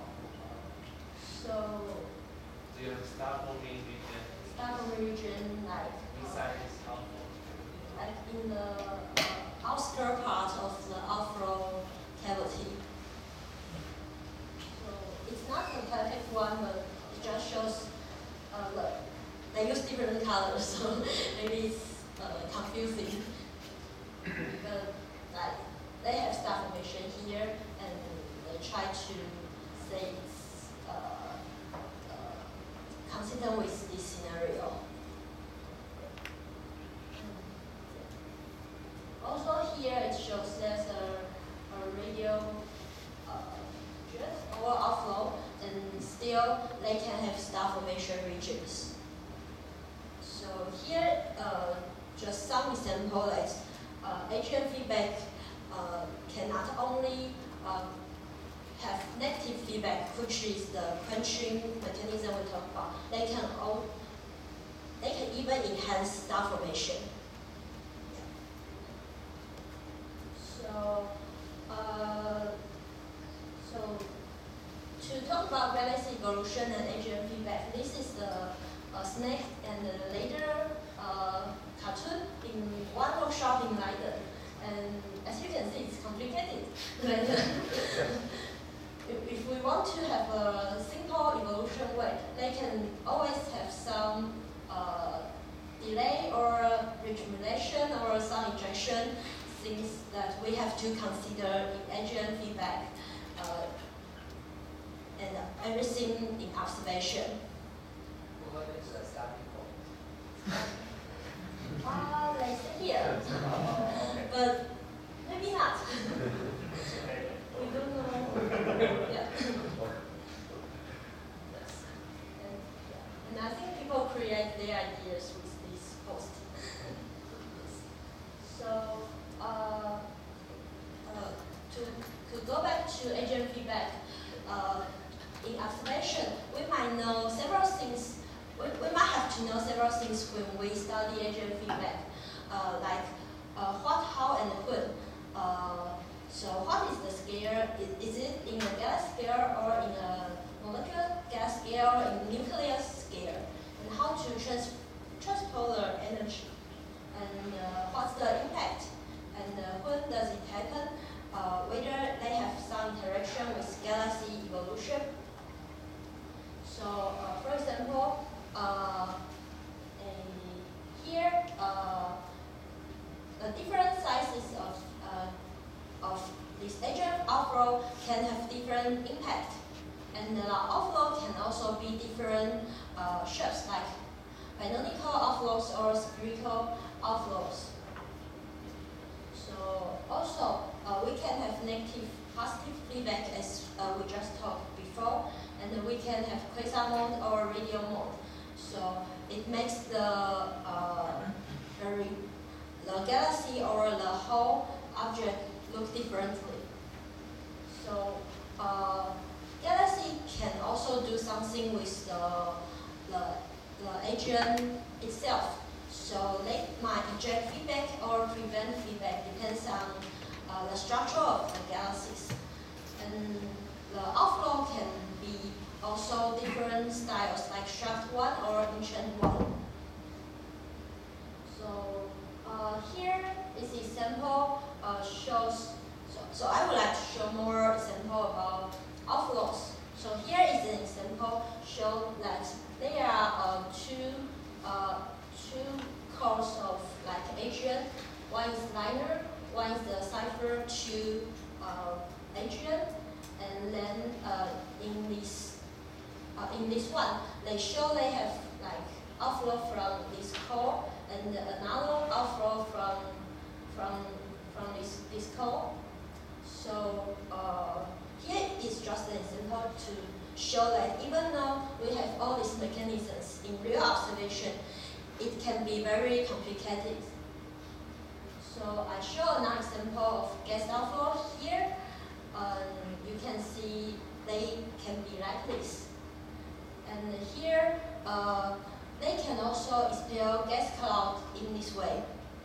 So
So you have star forming region.
star forming region, like uh,
Inside is outflow activity.
like in the uh, outskirt part of the outflow cavity. So it's not the perfect one, but it just shows uh, the, they use different colors, so maybe it's uh, confusing. But like they have star formation here, and they try to say it's uh, uh, consistent with this scenario. Also here it shows there's a, a radio uh, jet or outflow, and still they can have star formation regions. So here uh, just some example that uh, A G N feedback uh, can not only uh, have negative feedback, which is the quenching mechanism we talked about. They can all, they can even enhance star formation. So, uh, so to talk about galaxy evolution and A G N feedback, this is the uh, snake and the ladder uh, cartoon in one workshop in Leiden. And as you can see, it's complicated. if, if we want to have a simple evolution way, they can always have some uh, delay or rejuvenation or some injection, things that we have to consider in A G N feedback, uh, and everything in observation.
What is the starting point?
Ah, they say here, but maybe not. We don't know. Yeah. Yes. And, yeah. And I think people create their ideas with this post. Yes. So, uh, uh, to, to go back to A G N feedback, uh, in observation, we might know several things. We, we might have to know several things when we study A G N feedback, uh, like uh, what, how, and when. Uh, so what is the scale? Is, is it in a gas scale or in a molecular gas scale or in nucleus scale? And how to trans transport the energy? And uh, what's the impact? And uh, when does it happen? Uh, whether they have some interaction with galaxy evolution. So, uh, for example, uh, a, here, uh, the different sizes of uh, of this A G N outflow can have different impact, and the outflow can also be different uh, shapes, like canonical outflows or spherical outflows. So also, uh, we can have negative, positive feedback as uh, we just talked before, and we can have quasar mode or radial mode. So it makes the uh, very the galaxy or the whole object look differently. So uh, galaxy can also do something with the the, the A G N itself. So they might inject feedback or prevent feedback, depends on uh, the structure of the galaxies. And the outflow can be also different styles, like shaft one or enchant one. So uh, here is example uh, shows. So, so I would like to show more example about outflows. So here is an example show that there are uh, two uh, two cores of like A G N. One one is liner, one is the cipher to uh, A G N, and then uh, in this uh, in this one, they show they have like outflow from this core and another outflow from from from this this core. So uh, here is just an example to show that even though we have all these mechanisms in real observation, it can be very complicated. So I show another example of gas outflow here. Um, you can see they can be like this. And here, uh, they can also expel gas cloud in this way.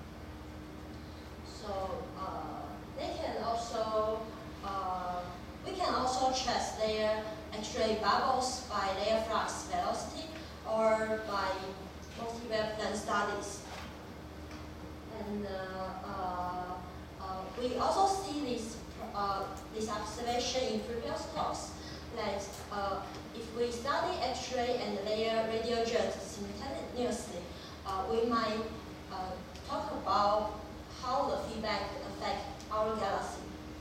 So uh, they can also, uh, we can also trace their X-ray bubbles by their flux velocity or by multi-wavelength studies. And uh, uh, uh, we also see this uh, this observation in previous talks. That uh, if we study X-ray and their radio jets simultaneously, uh, we might uh, talk about how the feedback affect our galaxy.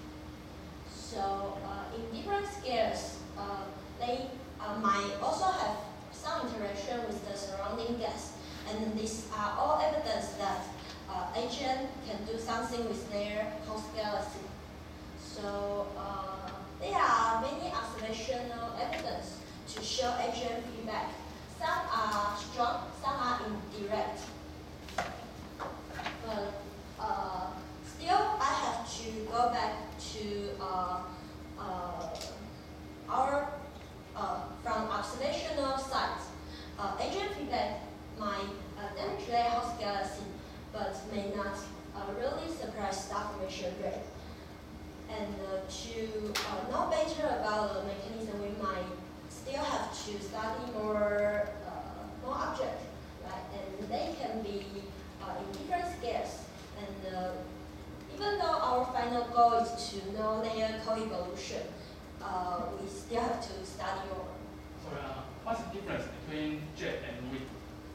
So uh, in different scales, uh, they uh, might also have some interaction with the surrounding gas, and these are all evidence that uh, A G N can do something with their host galaxy. So uh, there are many observational evidence to show A G N feedback. Some are strong, some are indirect. But uh, still, I have to go back to uh, uh, our uh, from observational side. Uh, A G N feedback might uh, demonstrate host galaxy, but may not uh, really suppress star formation rate. And uh, to uh, know better about the mechanism, we might still have to study more uh, more objects, right? And they can be uh, in different scales. And uh, even though our final goal is to know their co-evolution, uh, we still have to study more.
So, uh, what's the difference between jet and wind?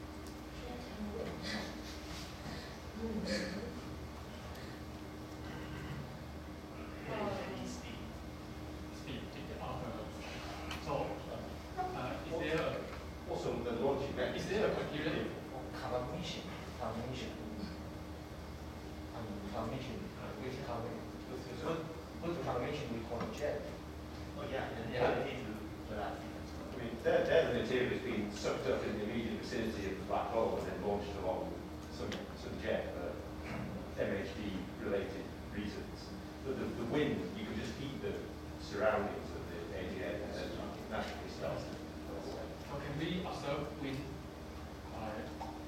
Speed. So, uh, is there a,
Also, the launching mechanism.
is there a particular
Confirmation, confirmation. I mean, confirmation, which confirmation, what, what confirmation we call jet?
Oh, yeah.
Yeah.
I mean, their, their material has been sucked up in the immediate vicinity of the black hole and then launched along some, some jet for M H D related reasons. But the, the wind, you can just heat the surroundings of the A G N and then it naturally starts to go away.
so can we observe wind? Uh,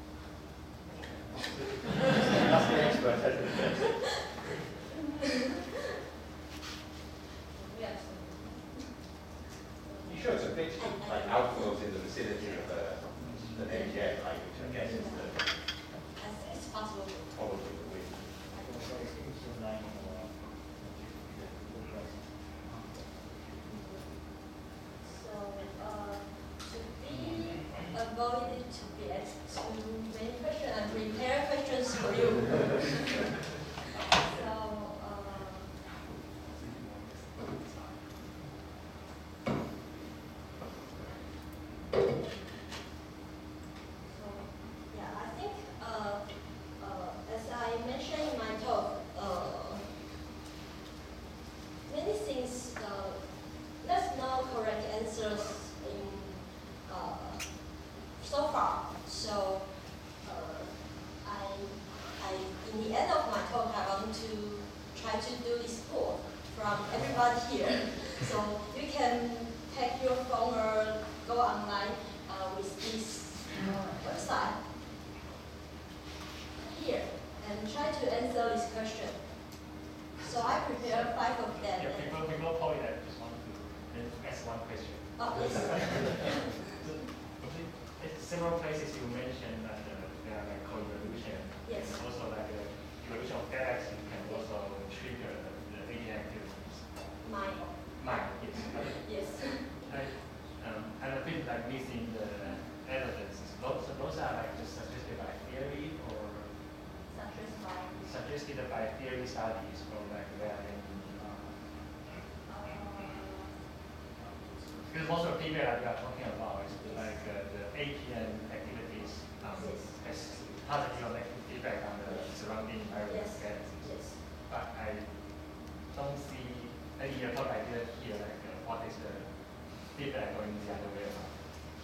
That's the expert, hasn't it?
Yes.
You showed some pictures, like outflows in the vicinity of uh, an A G N, right, which I guess is the,
I think it's possible.
probably the wind.
So uh, to be avoided to be asked too many questions, I prepare questions for you. So uh, so yeah, I think uh, uh, as I mentioned in my talk, uh, many things. Uh, There's no correct answers in uh, so far. So uh, I, I, in the end of my talk, I want to try to do this poll from everybody here. So you can take your phone or go online uh, with this uh, website here and try to answer this question. So I prepared five of them.
yeah, people, people probably that just want to then ask one question.
Oh, yes.
So, at several places you mentioned that uh, there are like co-evolution.
Yes.
And also like the evolution of galaxy can also trigger the, the A G N activities.
Mine.
Mine, yes.
Yes.
I, um, and I think like missing the evidence. Those, those are like just suggested by theory or
Such as mine.
suggested it by theory studies or like there are any? Because most of the feedback that we are talking about is like uh, the A G N activities um, has positive or negative feedback on the surrounding environment
Yes.
galaxies.
Yes.
But I don't see any uh, talk I did here like uh, what is the feedback going the other way around.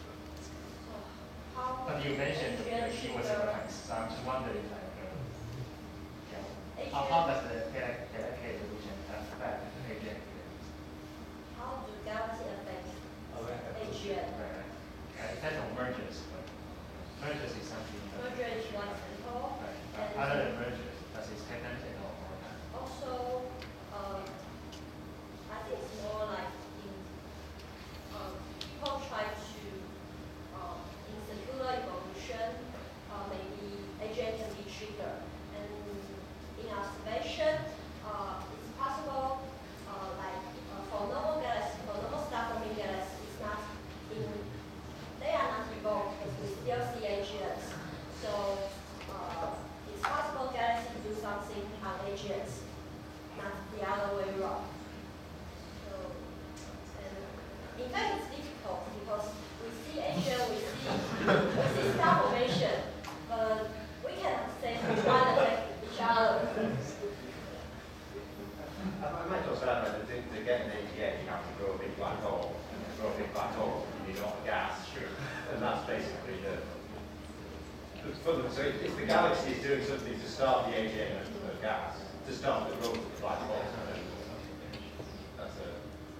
How
But you mentioned the
A G N
key was
trigger-
so I'm just wondering like uh, yeah,
A G N
how, how does the Galactic evolution affect A G N activities?
How do galaxy affect A G N?
Right, right. Uh, it depends on mergers, but mergers is something. that-
Merger is one example.
Right.
And
Uh, other than mergers, does it happen at all? Or not?
also, um, I think it's more like in um, people try to um, in circular evolution, uh, maybe A G N can be triggered. And in observation, uh, it's possible, uh, like uh, for normal galaxies, for normal star-forming galaxies, it's not in, they are not evolved, but we still see A G Ns. So uh, it's possible galaxies do something on A G Ns, not the other way around. So, and in fact, it's difficult because we see A G N, we see we see star formation, but we cannot say which one affect each other.
I I might also add that to, to get an A G N, you have to grow a big black hole. And to grow a big black hole, you need a lot of gas. Sure. And that's basically the. the fundamental. So if, if the galaxy is doing something to start the A G N of, of gas, to start the growth of the black hole, then that's a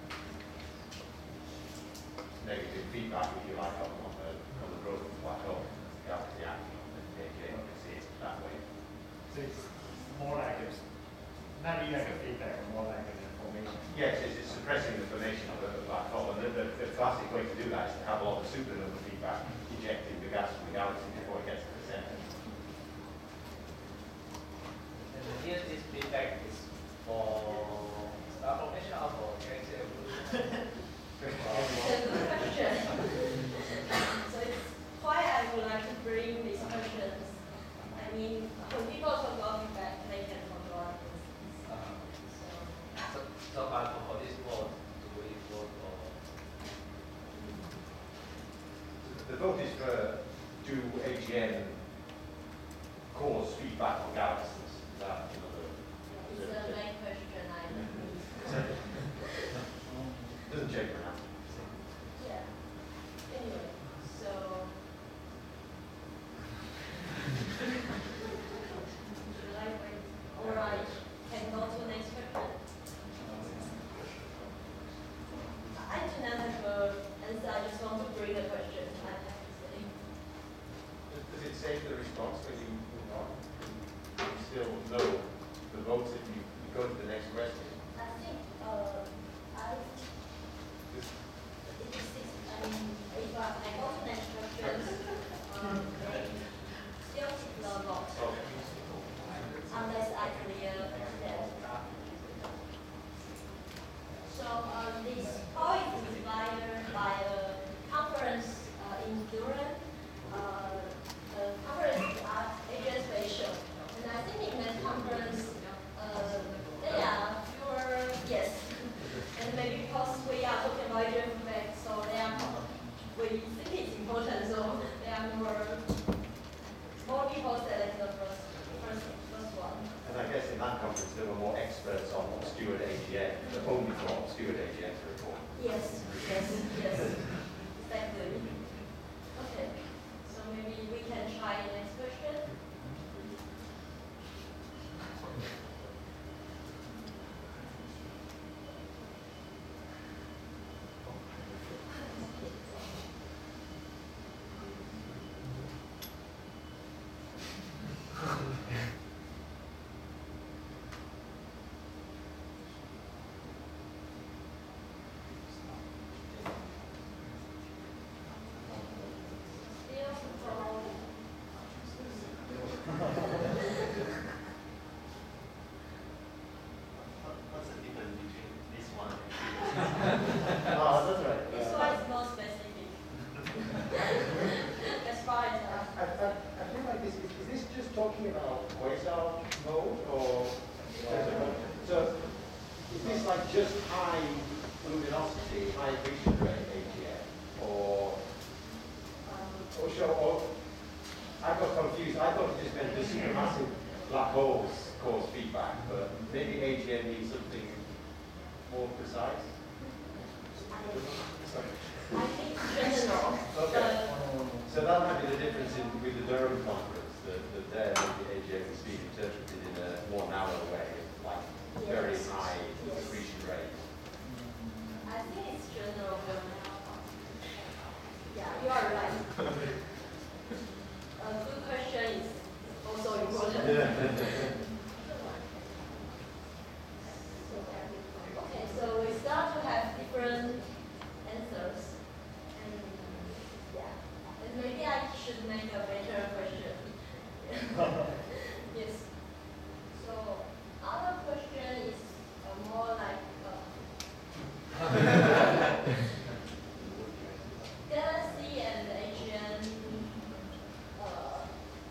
negative feedback, if you like, on, on, the, on the growth of the black hole. The galaxy acting on the A G N, you can see it that way.
So it's more like a, not really like a feedback, but more like an information.
Yes, it's, it's suppressing the formation of a black hole, and the, the, the classic way to do that is to have a lot of supernova feedback, ejecting the gas from the galaxy before it gets to the center.
And here this feedback is for star formation or for galaxy evolution?
It's a good question. So it's why I would like to bring these questions. I mean, when people talk about feedback, they can talk about this.
Uh,
So,
so, so but for this vote, do we vote for?
The vote is for do A G N cause feedback on galaxies? Is that another?
it's the main question I think.
Doesn't change for now.
Yeah. Anyway, so. Should I wait? Or I can go to the next question? I do not have a answer, I just want to bring a question, I have to say.
Does it save the response when you move on? Do you still know the votes if you you go to the next question?
I think, uh, I, it is, I mean, if I, I go to next question, um, still keep the vote,
Okay.
unless I clear that. So, um, this poem is inspired by a conference uh, in Durham. Uh, the conference is at A G N Spatial. And I think in that conference, uh, they are fewer, yes. And maybe because we are talking about A G N feedback, so they are, we think it's important, so they are more, more people select the first, first, first one.
And I guess in that conference there were more experts on obscured A G N, the only for obscured A G N to report.
Yes, yes, yes, exactly. Okay, so maybe we can try the next question. Still control.
What's the difference between this one and
Oh, that's right.
This one is more specific. As far as
I,
I,
I, I feel like this is, is this just talking about quasar mode, or just high luminosity, high accretion rate A G N, or, or sure, or I got confused. I thought it just meant the supermassive black holes cause feedback, but maybe A G N needs something more precise.
I think general.
Okay. So that might be the difference in, with the Durham conference, that, that there maybe A G N is being interpreted in a more narrow way, like
Yes.
very high
Yes.
accretion rate.
I think it's general. Yeah, you are right. A good question is also important. Okay, so we start to have different answers. And yeah, and maybe I should make a better question. Yes. So other question is uh, more like uh, galaxy and A G N. Uh,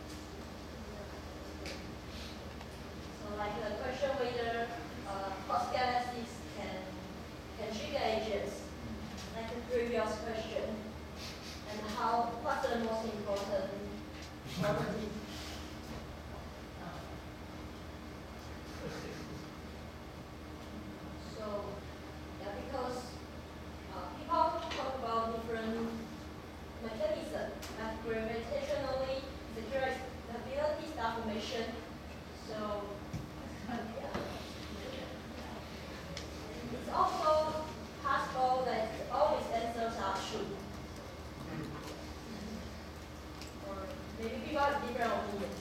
so like the question whether uh, host galaxies can can trigger A G Ns, like the previous question, and how what's the most important property? So, yeah, because uh, people talk about different mechanisms, like gravitationally secure stability star formation. So, yeah. It's also possible that all these answers are true. Or maybe people have different opinions.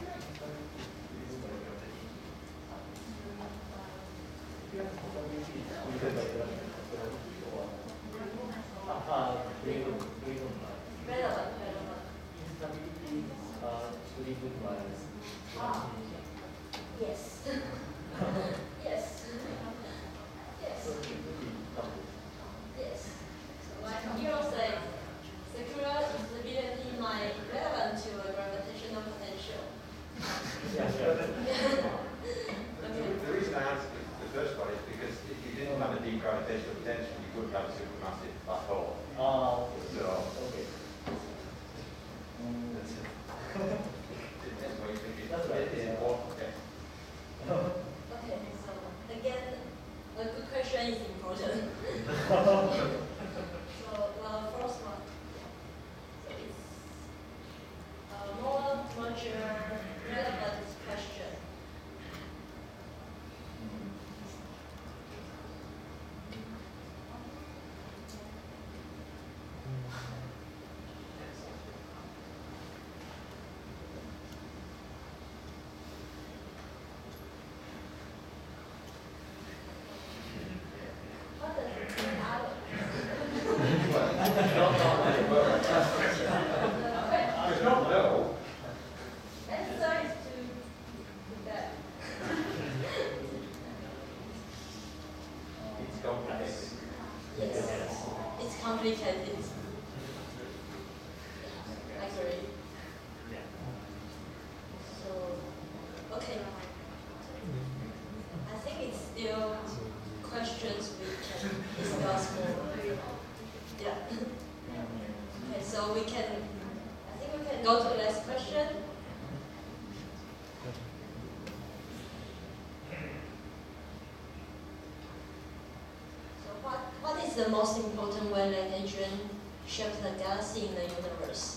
Uh, relevant,
Relevant, relevant.
instability, uh, liquid wires.
Ah, yes. Yes. Yes. Yes. So like Hero said, secular instability might relevant to a gravitational potential.
Yeah,
The, the reason I answered the, the first one is because if you didn't have a deep gravitational potential, you wouldn't have a supermassive black hole.
Uh,
So,
okay. Mm,
that's it. That's why you think it-
That's right,
it is
yeah.
important. Okay.
Okay, so again, a good question is important. So the first one, so it's a more mature, relevant question. What does it mean?
There's not no.
Answer is to that.
It's complicated.
Yes, it's complicated. I agree. So, okay. I think it's still questions we can discuss more. Yeah. Okay, so we can, I think we can go to the next question. So what, what is the most important way that A G N shapes the galaxy in the universe?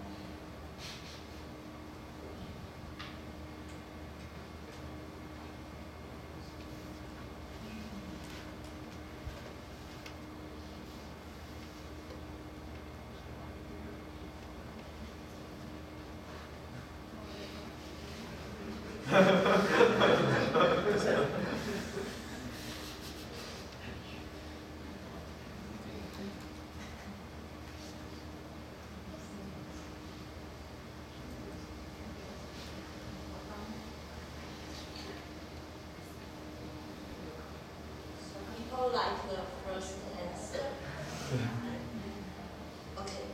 So people like the first answer. Okay.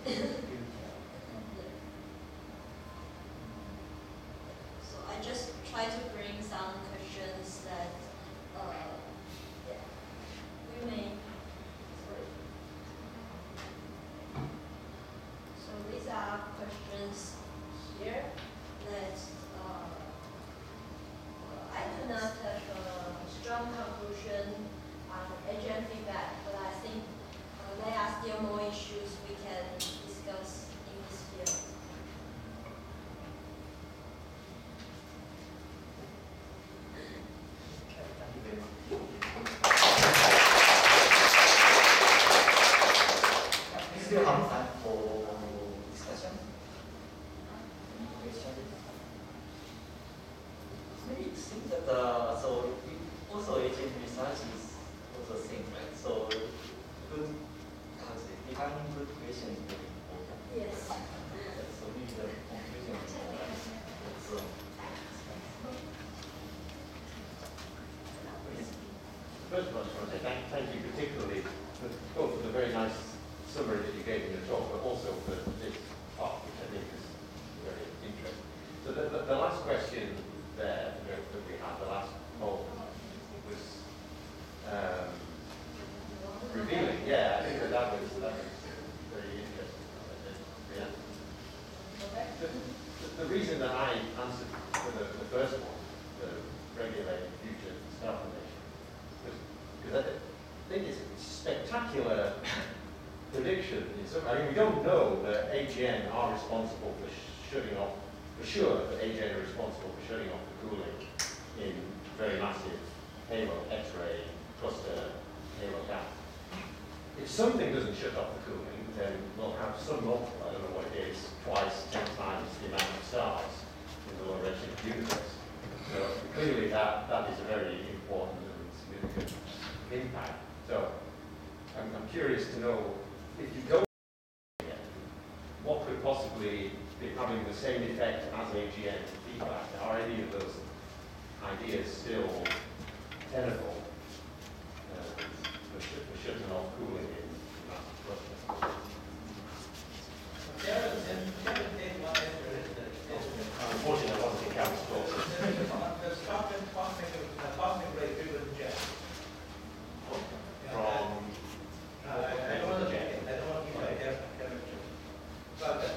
So I just try to
the, the reason that I answered for the, the first one, the regulated future star formation, because I think it's a spectacular prediction. I mean, we don't know that A G N are responsible for shutting off, for sure that A G N are responsible for shutting off the cooling in very massive halo X-ray cluster halo gas. If something doesn't shut off the cooling, then we'll have some multiple, I don't know what it is, twice, ten times the amount of stars in the low redshift universe. So clearly that, that is a very important and significant impact. So I'm, I'm curious to know, if you go again, what could possibly be having the same effect as A G N feedback? Are any of those ideas still tenable uh, for, sh for shutting off cooling in massive clusters? Unfortunately, I wasn't in Camp's talk.
The cosmic, cosmic, cosmic ray driven jet.
From
Uh, I, I don't want to, I don't want to give a temperature. But, uh,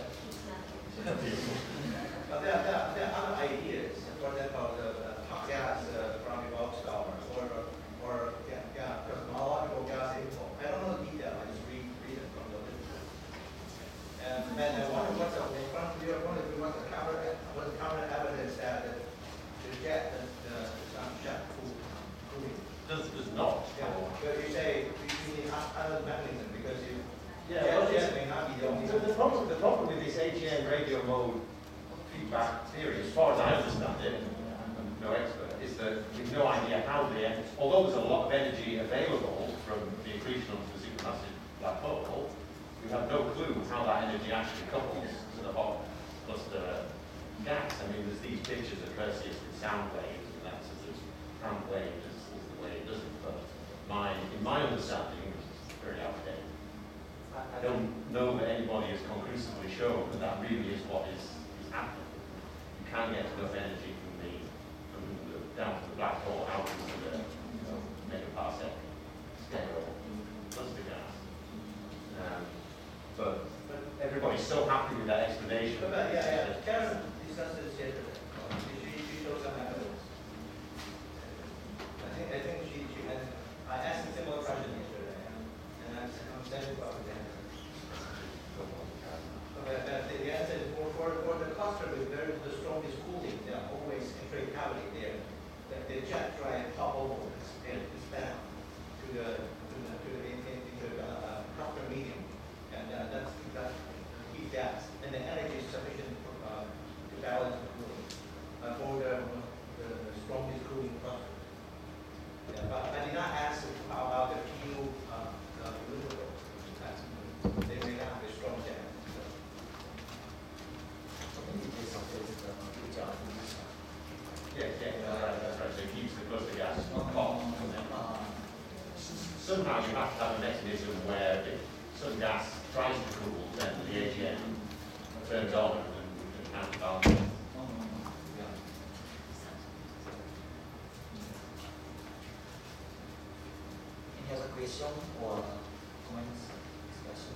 but there, are, there, are, there are other ideas. For example, the, the hot gas uh, from the Volkswagen or, or yeah, yeah, cosmological gas info. I don't know the detail, I just read, read it from the literature. And, and I wonder what's the, from your point of view, what's the counter, what's the counter evidence that the, the jet is uh, not jet cool, cooling?
Does, does not.
Yeah, but you say you need other mechanism because you,
Yeah, well,
jet may not be the only
so the problem, the problem with this A G N radio mode feedback theory, as far as I understand it, I'm no expert, is that we've no idea how the, although there's a lot of energy available from the accretion onto the supermassive black hole, we have no clue how that energy actually couples to the hot cluster gas. I mean, there's these pictures of Perseus with sound waves, and that's sort of sound waves is, is the way it does it. But my, in my understanding, which is very outdated, I, I don't know that anybody has conclusively shown that that really is what is, is happening. You can get enough energy from the, from the down to the black hole out into the you know, megaparsec scale cluster gas. Um, but, but everybody's so happy with that explanation.
But, but yeah, yeah. Karen discussed this yesterday. She, she showed some evidence. I think, I think she, she had, I asked a similar question yesterday, and, and I'm, I'm satisfied with the answer. But, but the, the answer is for, for, for the cluster with very, the strongest cooling, there are always entry cavity there. The, the jet try and pop over and expand to the, to the, to the, in, in, into the uh, cluster medium. And uh, that's that heat gas, and the energy is sufficient for, uh, to balance the cooling uh, for the, the, the strongest cooling cluster. Yeah, but I did not ask how about the P U uh, uh, deliverable. They may not have a strong gas.
Yeah, yeah, that's right, that's right. So it keeps the cluster gas hot. Somehow you have to have a mechanism where if some gas tries to cool, then the A G N turns on and, and counterbalances.
Any other question or comments, discussion?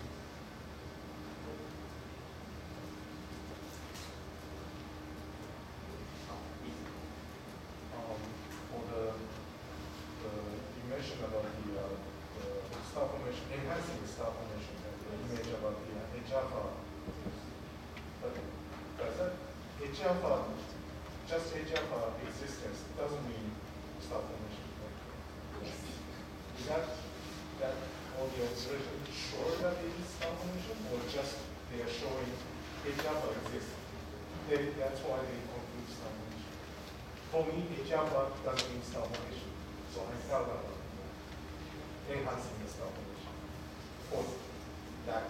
Um, for the, the you mentioned about the, uh, the star formation, enhancing the star formation, and the image about the uh, H alpha. But does that H alpha, just H alpha existence doesn't mean star formation? Right?
Yes.
Is that that all the observations show that it is star formation, or just they are showing H alpha exists? They, that's why they conclude star formation. For me, H alpha doesn't mean star formation, so I felt that enhancing the star formation for that.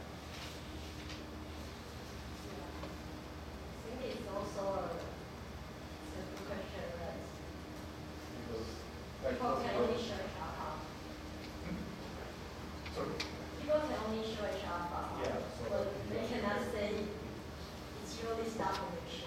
I think it's also a, it's a good question that
Because like
people can only show H alpha.
sorry.
People can only show H alpha,
Yeah, so
but
that-
they cannot say it's really star formation.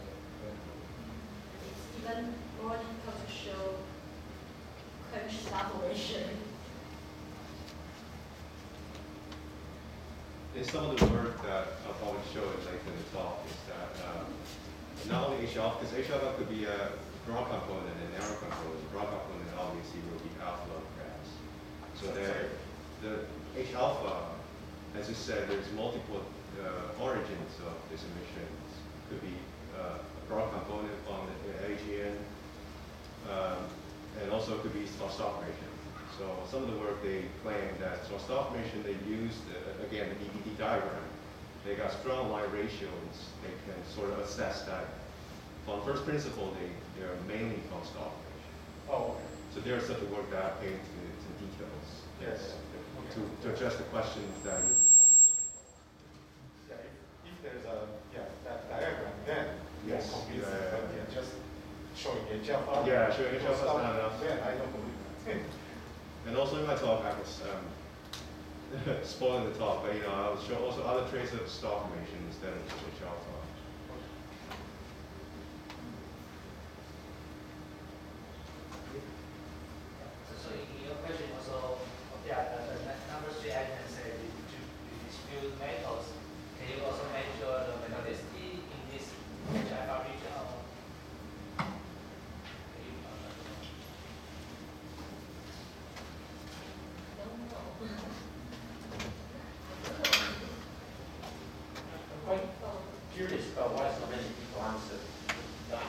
It's even more difficult to show quench star formation.
In some of the work that uh, published
show it later in the talk is that uh, not only H alpha, because H alpha could be a broad component and narrow component. The broad component obviously will be alpha graphs. So there, the H alpha, as you said, there's multiple uh, origins of this emissions. Could be uh, a broad component on the A G N, um, and also could be source-off emission. So some of the work they claim that source-off emission they used uh, again the D V D diagram. They got strong line ratios. They can sort of assess that. On first principle, they they are mainly source-off emission.
Oh, okay.
So there's such a work that I paid into to details.
Yes.
To, to address the questions that you.
Yeah, if, if there's a yeah that diagram, then
Yes.
more convincing.
Yeah, yeah,
But
yeah.
yeah, just showing H alpha.
Yeah, showing H alpha is not enough.
Then I don't believe it.
And also in my talk, I was um, spoiling the talk, but you know, I will show also other traces of star formation instead of just H alpha.
So in your question also, yeah, the, the number three I can say to, to dispute metals. Can you also measure the metallicity in this H alpha region? Or can you, uh,
Don't know.
I'm quite curious about why so many people answer that.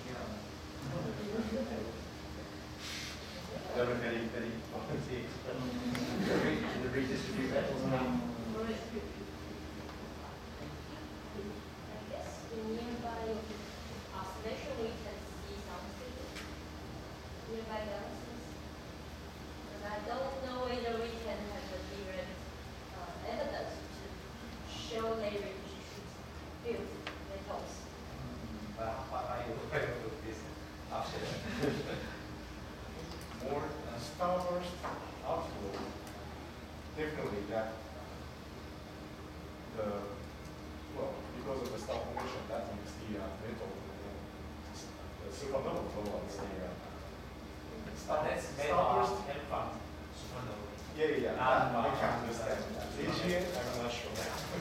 I don't know if any, any volunteers, but the redistribute metals now.
I guess in nearby observation we can see something nearby galaxies. But I don't know whether we can have a direct uh, evidence to show they build metals.
uh, why are you afraid of this option?
More uh, starburst outflow, definitely that the, well, because of the star formation, that makes the uh, metal, uh, the supernova flow on the uh, star,
That's
starburst.
metal came from supernovae.
Yeah, yeah, yeah.
Ah,
I, I
ah,
can
ah,
understand.
ah,
A G N, I'm not sure.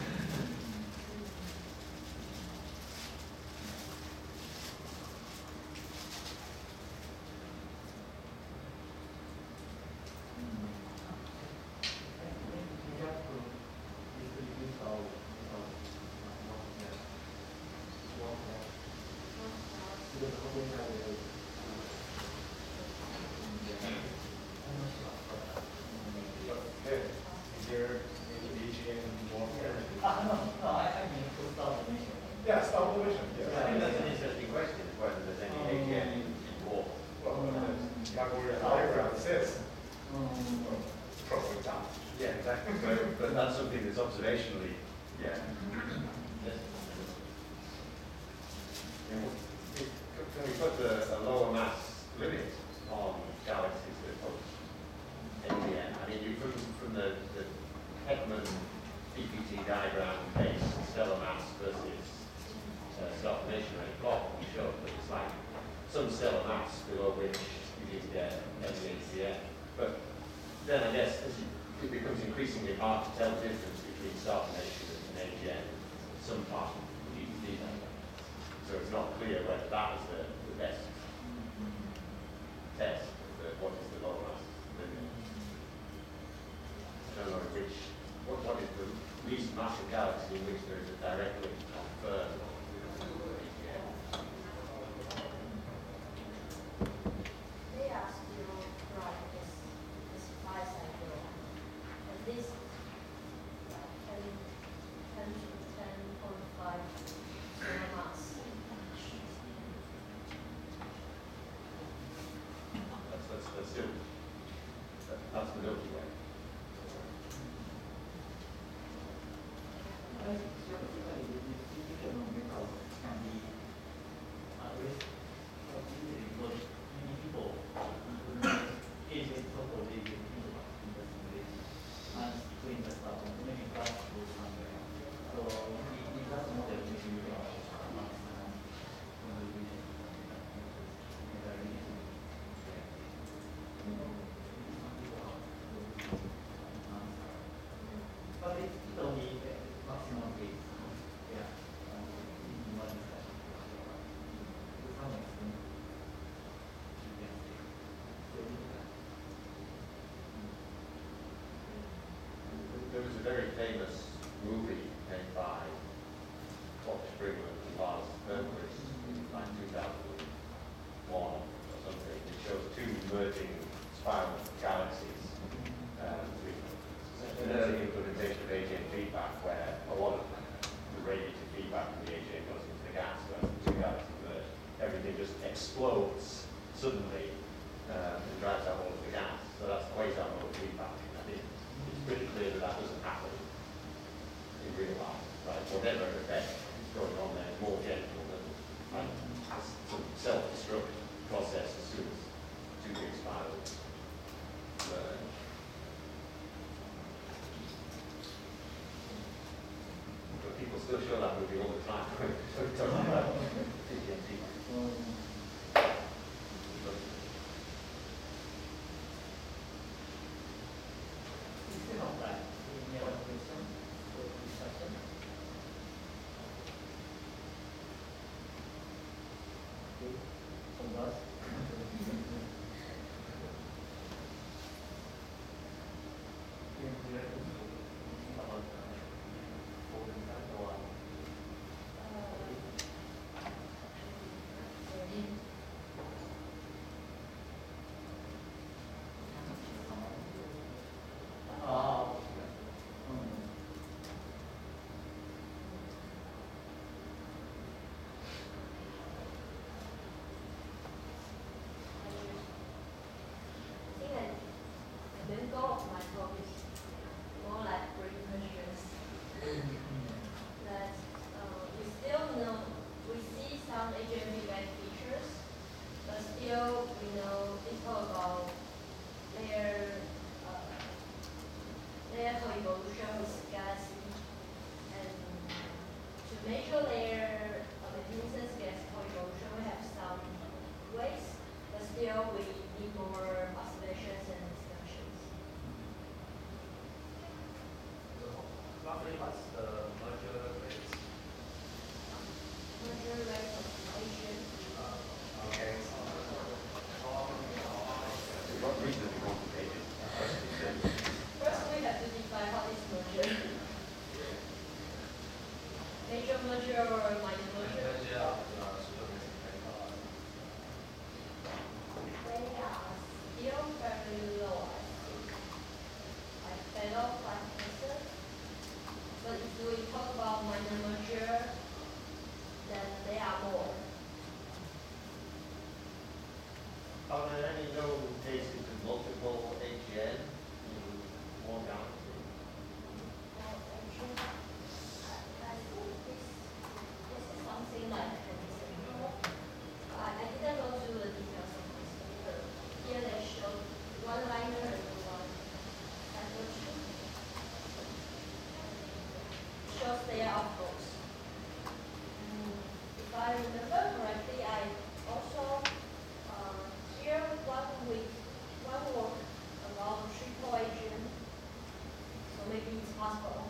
Then, is there any A G N more?
Ah, no, no, I, I mean, full star formation.
Yeah, star formation,
I
yeah.
think that's an interesting question, whether there's any A G N involved.
Well, uh, like where the diagram says, well, probably not.
Yeah, exactly. But, but that's something that's observationally, yeah. Yes. And what- Can we put a, a lower mass limit on galaxies that approach A G N? I mean, you from, from the, the Heckman P P T diagram based stellar mass versus uh, star formation rate plot we showed, but it's like some stellar mass below which you need to get every A G N. But then I guess as you, it becomes increasingly hard to tell the difference between star formation and A G N. Some part of the P P T diagram. So it's not clear whether that is the, the best test of the, what is the low mass limit. I don't know which, what, what is the least massive galaxy in which there is a direct link confirmed with A G N.
They are still right this this five cycle. At least uh, ten, ten to ten point five solar mass.
That's, that's, that's still, that, that's the Milky Way.
I think it's
equivalent to Lars Bergquist in like two thousand one or something. It shows two merging spiral galaxies um, with an early implementation of A G N feedback where a lot of the radiative feedback from the A G N goes into the gas where the two galaxies merge. Everything just explodes suddenly um, and drives out all of the gas. So that's quasi-mode feedback. I think it's pretty clear that that doesn't happen in real life, right? Whatever effect is going on there is more gentle than right? Some self-destruct process as soon as two big spirals merge. But people still show that movie all the time. So we talk about T N T. Are there any known cases of multiple A G N in one galaxy?
I think this, this is something like I, I didn't go through the details of this, but here they show one liner and one cycle. Shows they are both. Mm, if I remember correctly, I also uh, here one week, one work about triple A G N, so maybe it's possible.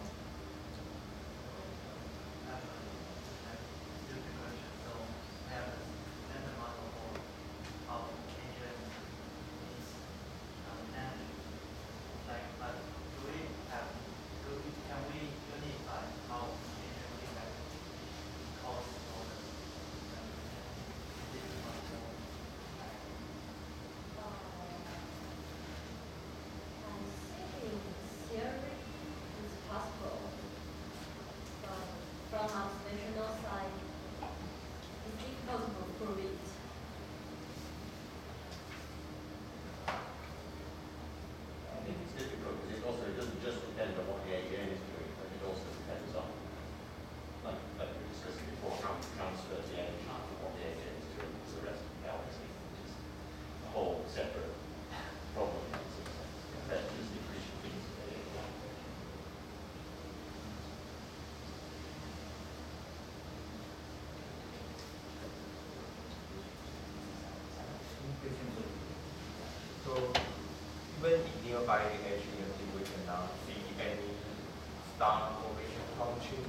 So even in nearby A G N, we cannot see any star formation function.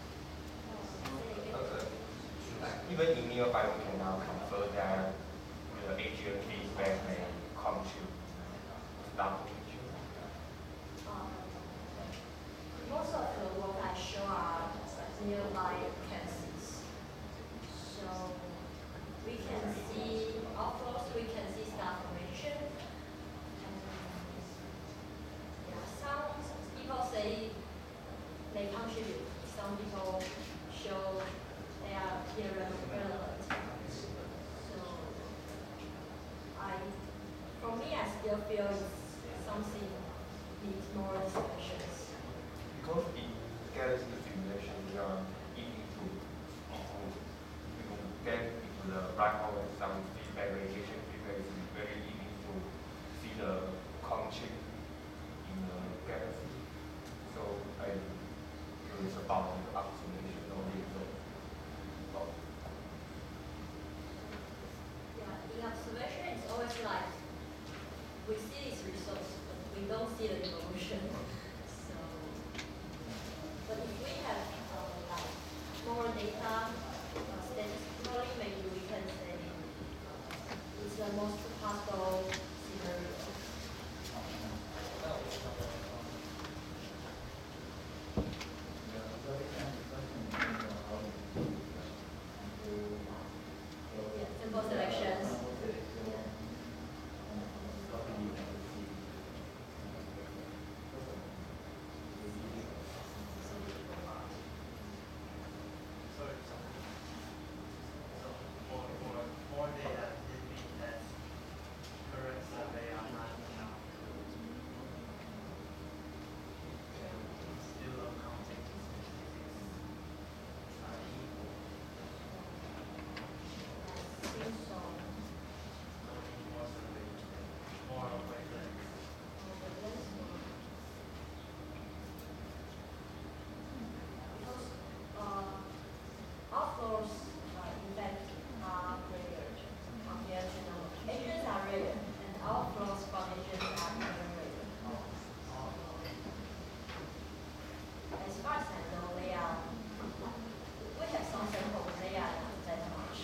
Okay. Even in nearby, we can now confer that the A G N feedback may come to star formation.
Um, most of the work I show are nearby cases. So we can see outflows, we can see star formation. And yeah, some people say they contribute. Some people show they are irrelevant. So I, for me, I still feel it's something needs more discussions.
Because in galaxy simulation, we are easy to uh, we can get into the black hole and some feedback radiation feedback is very easy to see the quantum in the galaxy. So I'm curious about the observation only. So, oh.
Yeah, in observation, it's always like we see these results, but we don't see the evolution. So, but if we have uh, like more data, uh, statistically, maybe we can say uh, it's the most possible scenario. Yeah, simple selections.
Sorry, sorry. So for, for more data, it means that current survey are not enough to still accounting statistics are equal.
I think so.
So we need more survey, more wavelengths.
Because uh, outflows, uh, in fact, are rare compared to normal. Agents are rare, and outflows from agents are very rare. As far as I know, they are, we have some samples, they are not that much.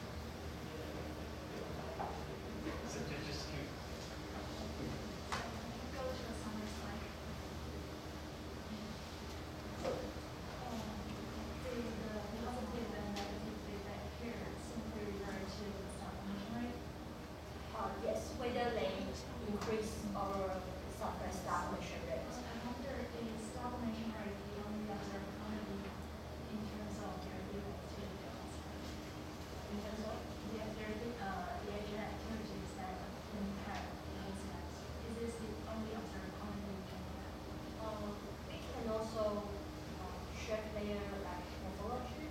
So ju- just keep,
Go to the summary slide. Um, the, the positive and negative feedback here simply refer to the sublimation rate.
Uh, yes, whether they increase or suppress the formation rate.
I wonder is sublimation rate the only observed quantity in terms of their feedback to the fields?
In terms of
The, their, uh, the A G N activities that impact the incidence. Is this the only observed quantity we can look at?
Um, we can also uh, check their like morphology,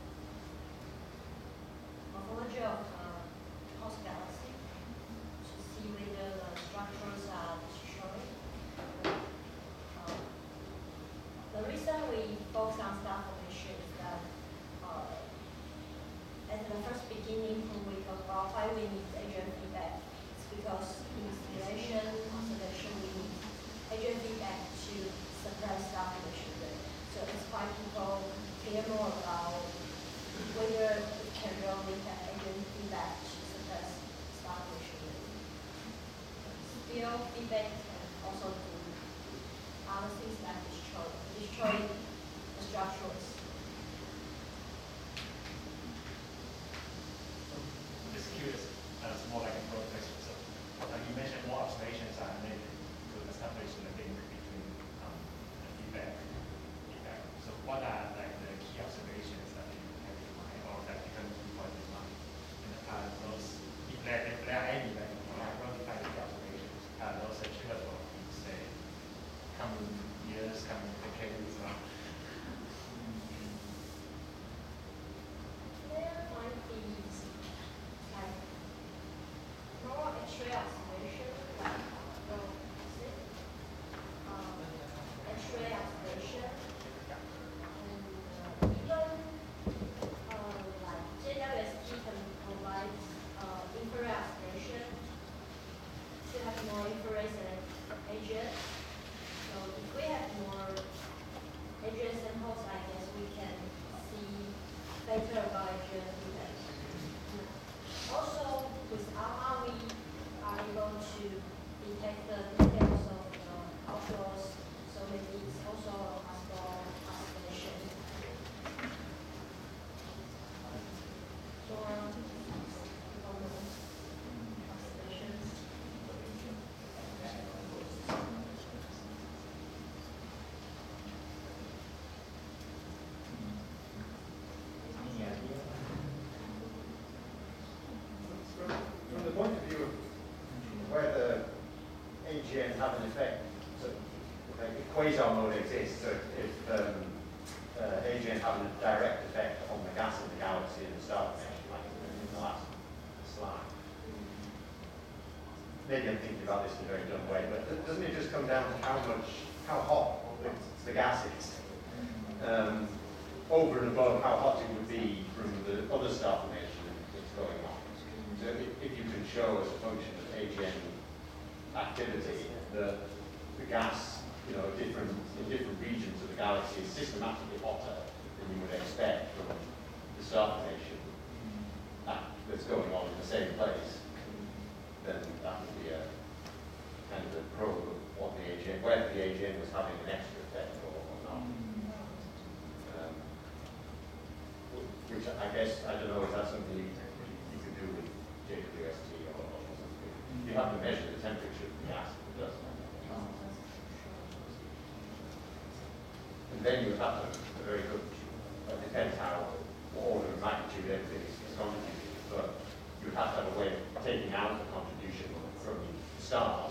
morphology of uh, host galaxy to see whether the structures are destroyed. Uh, the reason we focus on star formation is that uh, at the first beginning when we talk about why we need A G N feedback, it's because in simulation observation we need A G N feedback to suppress star formation rate. So it's why people care more about whether it can really have A G N feedback to suppress star formation rate. Still, feedback can also do other things like destroy, destroy the structures.
I'm just curious, uh, it's more like a broad question. So uh, you mentioned more observations are needed to establish the link between um, the feedback, feedback. So what are like the key observations that you have in mind or that you can keep on in mind? And are those, if there, if there are any, like identify the observations, are those achievable in say coming years, coming decades? Or
direct effect on the gas in the galaxy and the star formation, like in the last slide. Maybe I'm thinking about this in a very dumb way, but doesn't it just come down to how much, how hot the, the gas is? Um, over and above how hot it would be from the other star formation that's going on. So if, if you can show as a function of A G N activity that the gas, you know, different, in different regions of the galaxy is systematically hotter than you would expect from the star formation that's going on in the same place, then that would be a kind of a probe of what the A G N, whether the A G N was having an extra effect or, or not. Um, which I guess, I don't know, is that something you, you could do with J W S T or, or something? You have to measure the temperature of the gas that it does. And then you would have to, a very good, it depends how, what order of magnitude everything is, is contributing, but you would have to have a way of taking out the contribution from the star